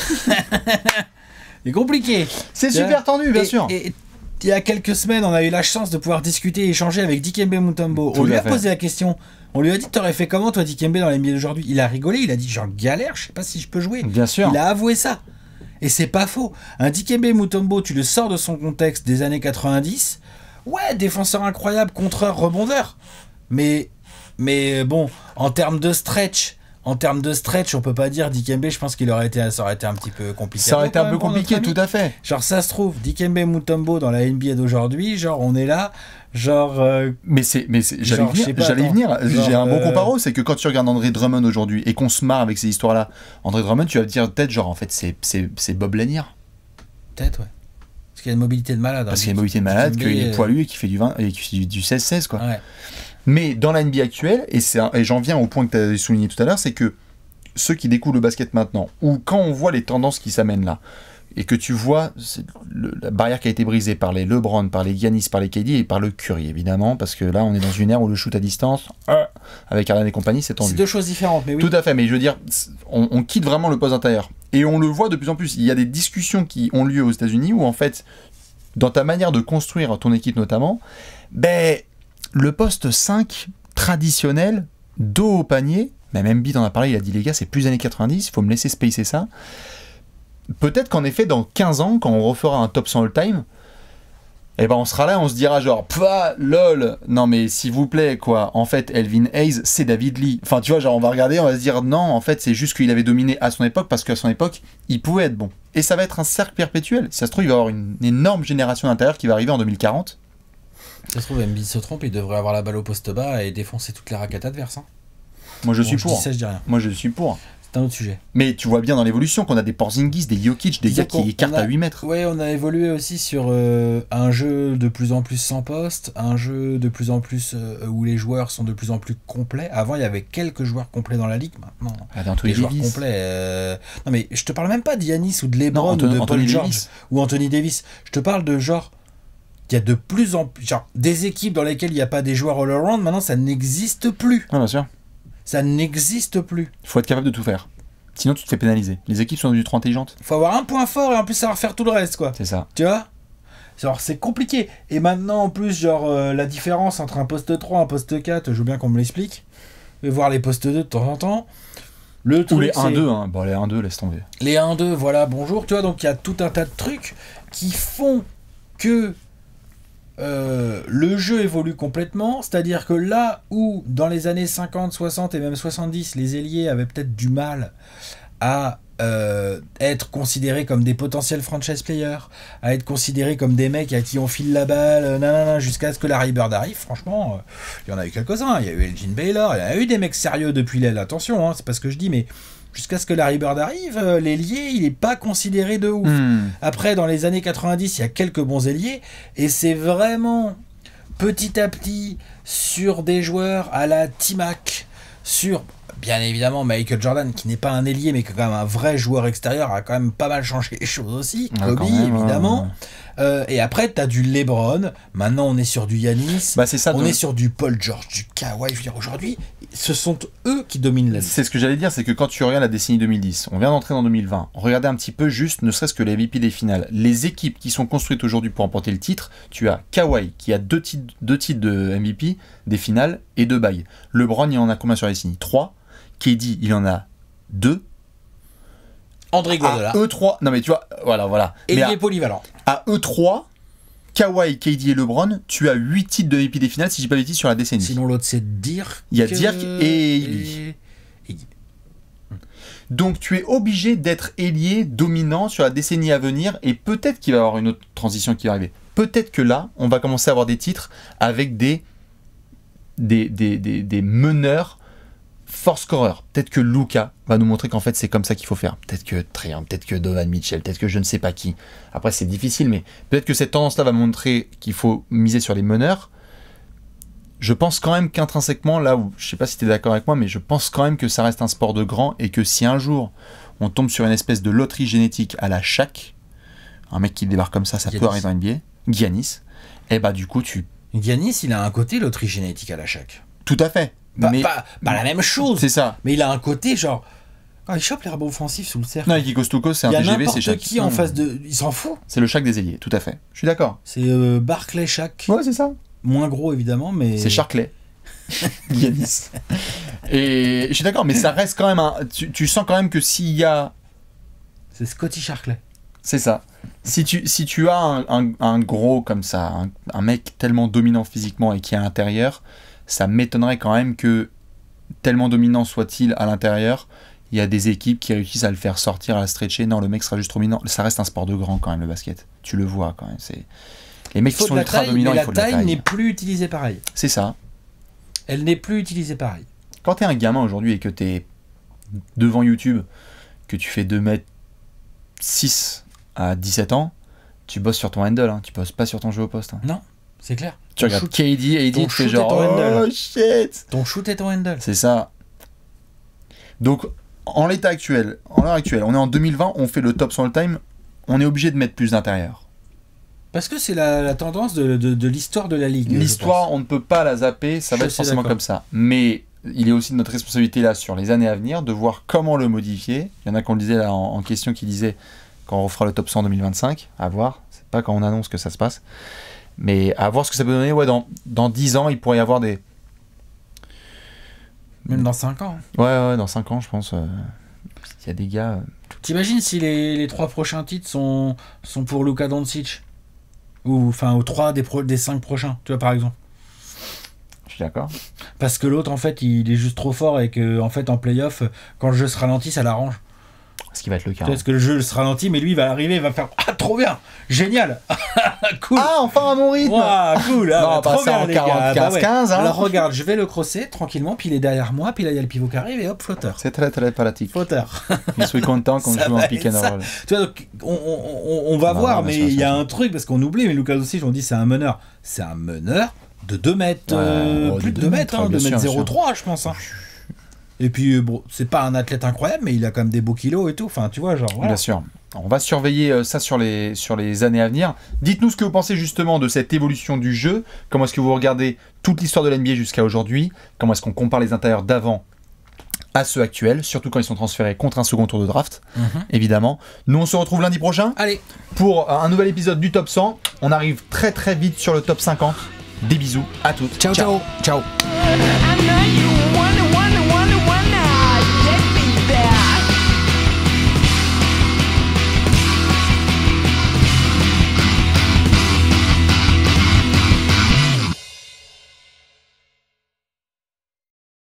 C'est compliqué. C'est Tu super vois tendu, bien et, sûr. Et il y a quelques semaines, on a eu la chance de pouvoir discuter et échanger avec Dikembe Mutombo. Tout On lui à a fait. posé la question. On lui a dit, t'aurais fait comment toi Dikembe dans la N B A d'aujourd'hui? Il a rigolé, il a dit, j'en galère, je sais pas si je peux jouer. Bien sûr. Il a avoué ça. Et c'est pas faux. Un Dikembe Mutombo, tu le sors de son contexte des années quatre-vingt-dix. Ouais, défenseur incroyable, contreur, rebondeur. Mais, mais bon, en termes de stretch, en termes de stretch, on peut pas dire Dikembe, je pense qu'il aurait été, ça aurait été un petit peu compliqué. Ça aurait été Quand un peu même pour notre compliqué, ami. tout à fait. Genre ça se trouve, Dikembe Mutombo dans la N B A d'aujourd'hui, genre on est là, genre... euh, Mais c'est, mais c'est, j'allais y Genre, je sais venir. pas, J'allais y attends. venir. Genre, J'ai un bon euh, comparo, c'est que quand tu regardes André Drummond aujourd'hui et qu'on se marre avec ces histoires-là, André Drummond, tu vas te dire peut-être genre en fait c'est, c'est, c'est Bob Lanier. peut-être, ouais. Parce qu'il y a une mobilité de malade. Parce hein, qu'il y a une mobilité de malade, Dikembe, qu'il est euh, poilu et qu'il fait du vingt et qu'il fait du, du seize seize quoi. Ouais. Mais dans la N B A actuelle, et, c'est un- et j'en viens au point que tu as souligné tout à l'heure, c'est que ceux qui découvrent le basket maintenant, ou quand on voit les tendances qui s'amènent là, et que tu vois c'est le- la barrière qui a été brisée par les LeBron, par les Giannis, par les K D et par le Curry évidemment, parce que là on est dans une ère où le shoot à distance, euh, avec Harden et compagnie, c'est C'est tendu. deux choses différentes, mais oui. Tout à fait, mais je veux dire, on, on quitte vraiment le poste intérieur. Et on le voit de plus en plus. Il y a des discussions qui ont lieu aux États-Unis où, en fait, dans ta manière de construire ton équipe notamment, ben, le poste cinq traditionnel, dos au panier, même Embiid en a parlé, il a dit les gars, c'est plus années quatre-vingt-dix, il faut me laisser spacer ça. Peut-être qu'en effet, dans quinze ans, quand on refera un top cent all-time, eh ben on sera là, on se dira genre, pah, lol, non mais s'il vous plaît, quoi, en fait, Elvin Hayes, c'est David Lee. Enfin, tu vois, genre, on va regarder, on va se dire, non, en fait, c'est juste qu'il avait dominé à son époque, parce qu'à son époque, il pouvait être bon. Et ça va être un cercle perpétuel. Si ça se trouve, il va y avoir une énorme génération d'intérieur qui va arriver en deux mille quarante. Ça se trouve, Embiid se trompe, il devrait avoir la balle au poste bas et défoncer toutes les raquettes adverses. Hein. Moi, je Bon, suis je pour. dis ça, je dis rien. Moi, je suis pour. C'est un autre sujet. Mais tu vois bien dans l'évolution qu'on a des Porzingis, des Jokic, des gars Disons qu'on- qui écartent on a- à huit mètres. Ouais, on a évolué aussi sur euh, un jeu de plus en plus sans poste, un jeu de plus en plus euh, où les joueurs sont de plus en plus complets. Avant, il y avait quelques joueurs complets dans la ligue. Maintenant, Ah, Anthony les joueurs Davis. complets. euh, Non, mais je te parle même pas d'Yanis ou de Non, LeBron Anthony, ou de Anthony Paul George Davis. ou Anthony Davis. Je te parle de genre. Il y a de plus en plus. Genre, des équipes dans lesquelles il n'y a pas des joueurs all-around, maintenant ça n'existe plus. Ah, bien sûr. Ça n'existe plus. Il faut être capable de tout faire. Sinon, tu te fais pénaliser. Les équipes sont devenues trop intelligentes. Il faut avoir un point fort et en plus savoir faire tout le reste, quoi. C'est ça. Tu vois? Genre, c'est compliqué. Et maintenant, en plus, genre, euh, la différence entre un poste trois et un poste quatre, je veux bien qu'on me l'explique. Je vais voir les postes deux de temps en temps. Le Ou truc, les c'est- un deux, hein. Bon, les un deux, laisse tomber. Les un deux, voilà, bonjour. Tu vois, donc il y a tout un tas de trucs qui font que euh, le jeu évolue complètement. C'est-à-dire que là où, dans les années cinquante, soixante et même soixante-dix, les ailiers avaient peut-être du mal à euh, être considérés comme des potentiels franchise players, à être considérés comme des mecs à qui on file la balle, euh, nanana, jusqu'à ce que Larry Bird arrive, franchement, euh, il y en a eu quelques-uns. Il y a eu Elgin Baylor, il y a eu des mecs sérieux depuis l'aile, attention, hein, c'est pas ce que je dis, mais jusqu'à ce que Larry Bird arrive, euh, l'ailier, il est pas considéré de ouf. Hmm. Après, dans les années quatre-vingt-dix, il y a quelques bons ailiers, et c'est vraiment petit à petit sur des joueurs à la T-Mac, sur bien évidemment Michael Jordan, qui n'est pas un ailier, mais qui est quand même un vrai joueur extérieur, a quand même pas mal changé les choses aussi. Ouais, Kobe, quand même, évidemment. ouais. Euh, et après, t'as du LeBron. Maintenant, on est sur du Giannis. Bah, c'est ça. on donc- est sur du Paul George, du Kawhi. Je veux dire, aujourd'hui, ce sont eux qui dominent la ligue. C'est ce que j'allais dire, c'est que quand tu regardes la décennie deux mille dix, on vient d'entrer dans deux mille vingt, regardez un petit peu juste, ne serait-ce que les M V P des finales, les équipes qui sont construites aujourd'hui pour remporter le titre, tu as Kawhi qui a deux titres, deux titres de M V P des finales et deux bails. LeBron, il en a combien sur la décennie? trois. K D, il en a deux. André Iguodala. À eux trois, non mais tu vois, voilà, voilà. Et Mais il à, est polyvalent. à eux trois, Kawhi, K D et LeBron, tu as huit titres de M V P des finales, si je dis pas de bêtises, sur la décennie. Sinon, l'autre, c'est Dirk. Il y a Dirk et Iggy. et- Iggy. Donc tu es obligé d'être ailier dominant sur la décennie à venir et peut-être qu'il va y avoir une autre transition qui va arriver. Peut-être que là, on va commencer à avoir des titres avec des, des, des, des, des meneurs force scoreurs. Peut-être que Luka va nous montrer qu'en fait c'est comme ça qu'il faut faire. Peut-être que Trae, peut-être que Donovan Mitchell, peut-être que je ne sais pas qui. Après c'est difficile, mais peut-être que cette tendance-là va montrer qu'il faut miser sur les meneurs. Je pense quand même qu'intrinsèquement, là où, je sais pas si tu es d'accord avec moi, mais je pense quand même que ça reste un sport de grand et que si un jour on tombe sur une espèce de loterie génétique à la Shaq, un mec qui débarque comme ça, ça Giannis. peut arriver en N B A, Giannis, et bah du coup tu... Giannis, il a un côté loterie génétique à la Shaq. Tout à fait. Pas, mais pas, pas la même chose. c'est ça. Mais il a un côté genre. Ah, il chope les rebonds offensifs sous le cercle. Non, Kiko Stoukos, c'est un il y a T G V, c'est n'importe Shaq. qui en Non, face de. Il s'en fout. C'est le Shaq des ailiers, tout à fait. Je suis d'accord. C'est euh, Barclay Shaq. Ouais, c'est ça. Moins gros évidemment, mais. C'est Sharkley. Giannis. Et je suis d'accord, mais ça reste quand même un... Tu, tu sens quand même que s'il y a... C'est Scotty Sharkley. C'est ça. Si tu, si tu as un, un, un gros comme ça, un, un mec tellement dominant physiquement et qui est à l'intérieur, ça m'étonnerait quand même que, tellement dominant soit-il à l'intérieur, il y a des équipes qui réussissent à le faire sortir, à le stretcher. Non, le mec sera juste trop dominant. Ça reste un sport de grand quand même, le basket. Tu le vois quand même. C'est... Les mecs Il faut qui sont de la ultra taille, dominants, mais il la faut de la taille taille. n'est plus utilisée pareil. C'est ça. Elle n'est plus utilisée pareil. Quand t'es un gamin aujourd'hui et que t'es devant YouTube, que tu fais deux mètres six à dix-sept ans, tu bosses sur ton handle, hein. Tu bosses pas sur ton jeu au poste. Hein. Non, c'est clair. Tu Ton regardes shoot- K D et ton Eddie, tu fais shoot genre est ton handle. oh shit. Ton shoot est ton handle. C'est ça. Donc en l'état actuel, en l'heure actuelle, on est en deux mille vingt, on fait le top all time, on est obligé de mettre plus d'intérieur. Parce que c'est la, la tendance de, de, de l'histoire de la ligue. je L'histoire, on ne peut pas la zapper, ça Je va être suis forcément d'accord. comme ça. Mais il est aussi de notre responsabilité là sur les années à venir de voir comment le modifier. Il y en a qu'on le disait là en, en question qui disaient quand on refera le top cent en deux mille vingt-cinq, à voir, c'est pas quand on annonce que ça se passe, mais à voir ce que ça peut donner. Ouais, dans, dans dix ans, il pourrait y avoir des... pense. Même dans cinq ans. Ouais, ouais, dans cinq ans, je pense, euh, il y a des gars... euh, T'imagines si les, les trois prochains titres sont, sont pour Luka Doncic? Ou enfin, aux trois des, pro, des cinq prochains, tu vois, par exemple. je suis d'accord. Parce que l'autre, en fait, il est juste trop fort et que, en fait, en playoff, quand le jeu se ralentit, ça l'arrange. Ce qui va être le cas. Parce que le jeu se ralentit, mais lui, il va arriver, il va faire ah, trop bien, génial, cool. Ah, enfin à mon rythme. Ouah, cool, ah, Non, bah, pas trop ça bien, en les gars. quarante, Bah ouais. quinze, hein. Alors regarde, je vais le crosser tranquillement, puis il est derrière moi, puis là il y a le pivot qui arrive et hop, flotteur. C'est très très pratique. Flotteur. Je suis content qu'on Ça joue en va pick être and ça. roll. Tu vois, donc, on, on, on- on va On va voir, voir, mais bien sûr, il y bien a sûr. un truc, parce qu'on oublie, mais Lucas aussi, on dit c'est un meneur. C'est un meneur de deux mètres, Ouais, euh, oh, plus de de deux deux mètres, mètres, hein, bien deux sûr, mètres bien zéro sûr. trois, je pense. Hein. Et puis, euh, bon, c'est pas un athlète incroyable, mais il a quand même des beaux kilos et tout. Enfin, tu vois, genre, voilà. Bien sûr. On va surveiller euh, ça sur les, sur les années à venir. Dites-nous ce que vous pensez justement de cette évolution du jeu. Comment est-ce que vous regardez toute l'histoire de l'N B A jusqu'à aujourd'hui? Comment est-ce qu'on compare les intérieurs d'avant à ceux actuels, surtout quand ils sont transférés contre un second tour de draft, Mhm. évidemment. Nous, on se retrouve lundi prochain Allez, pour un nouvel épisode du Top cent. On arrive très très vite sur le Top cinquante. Des bisous à toutes. ciao, ciao. Ciao.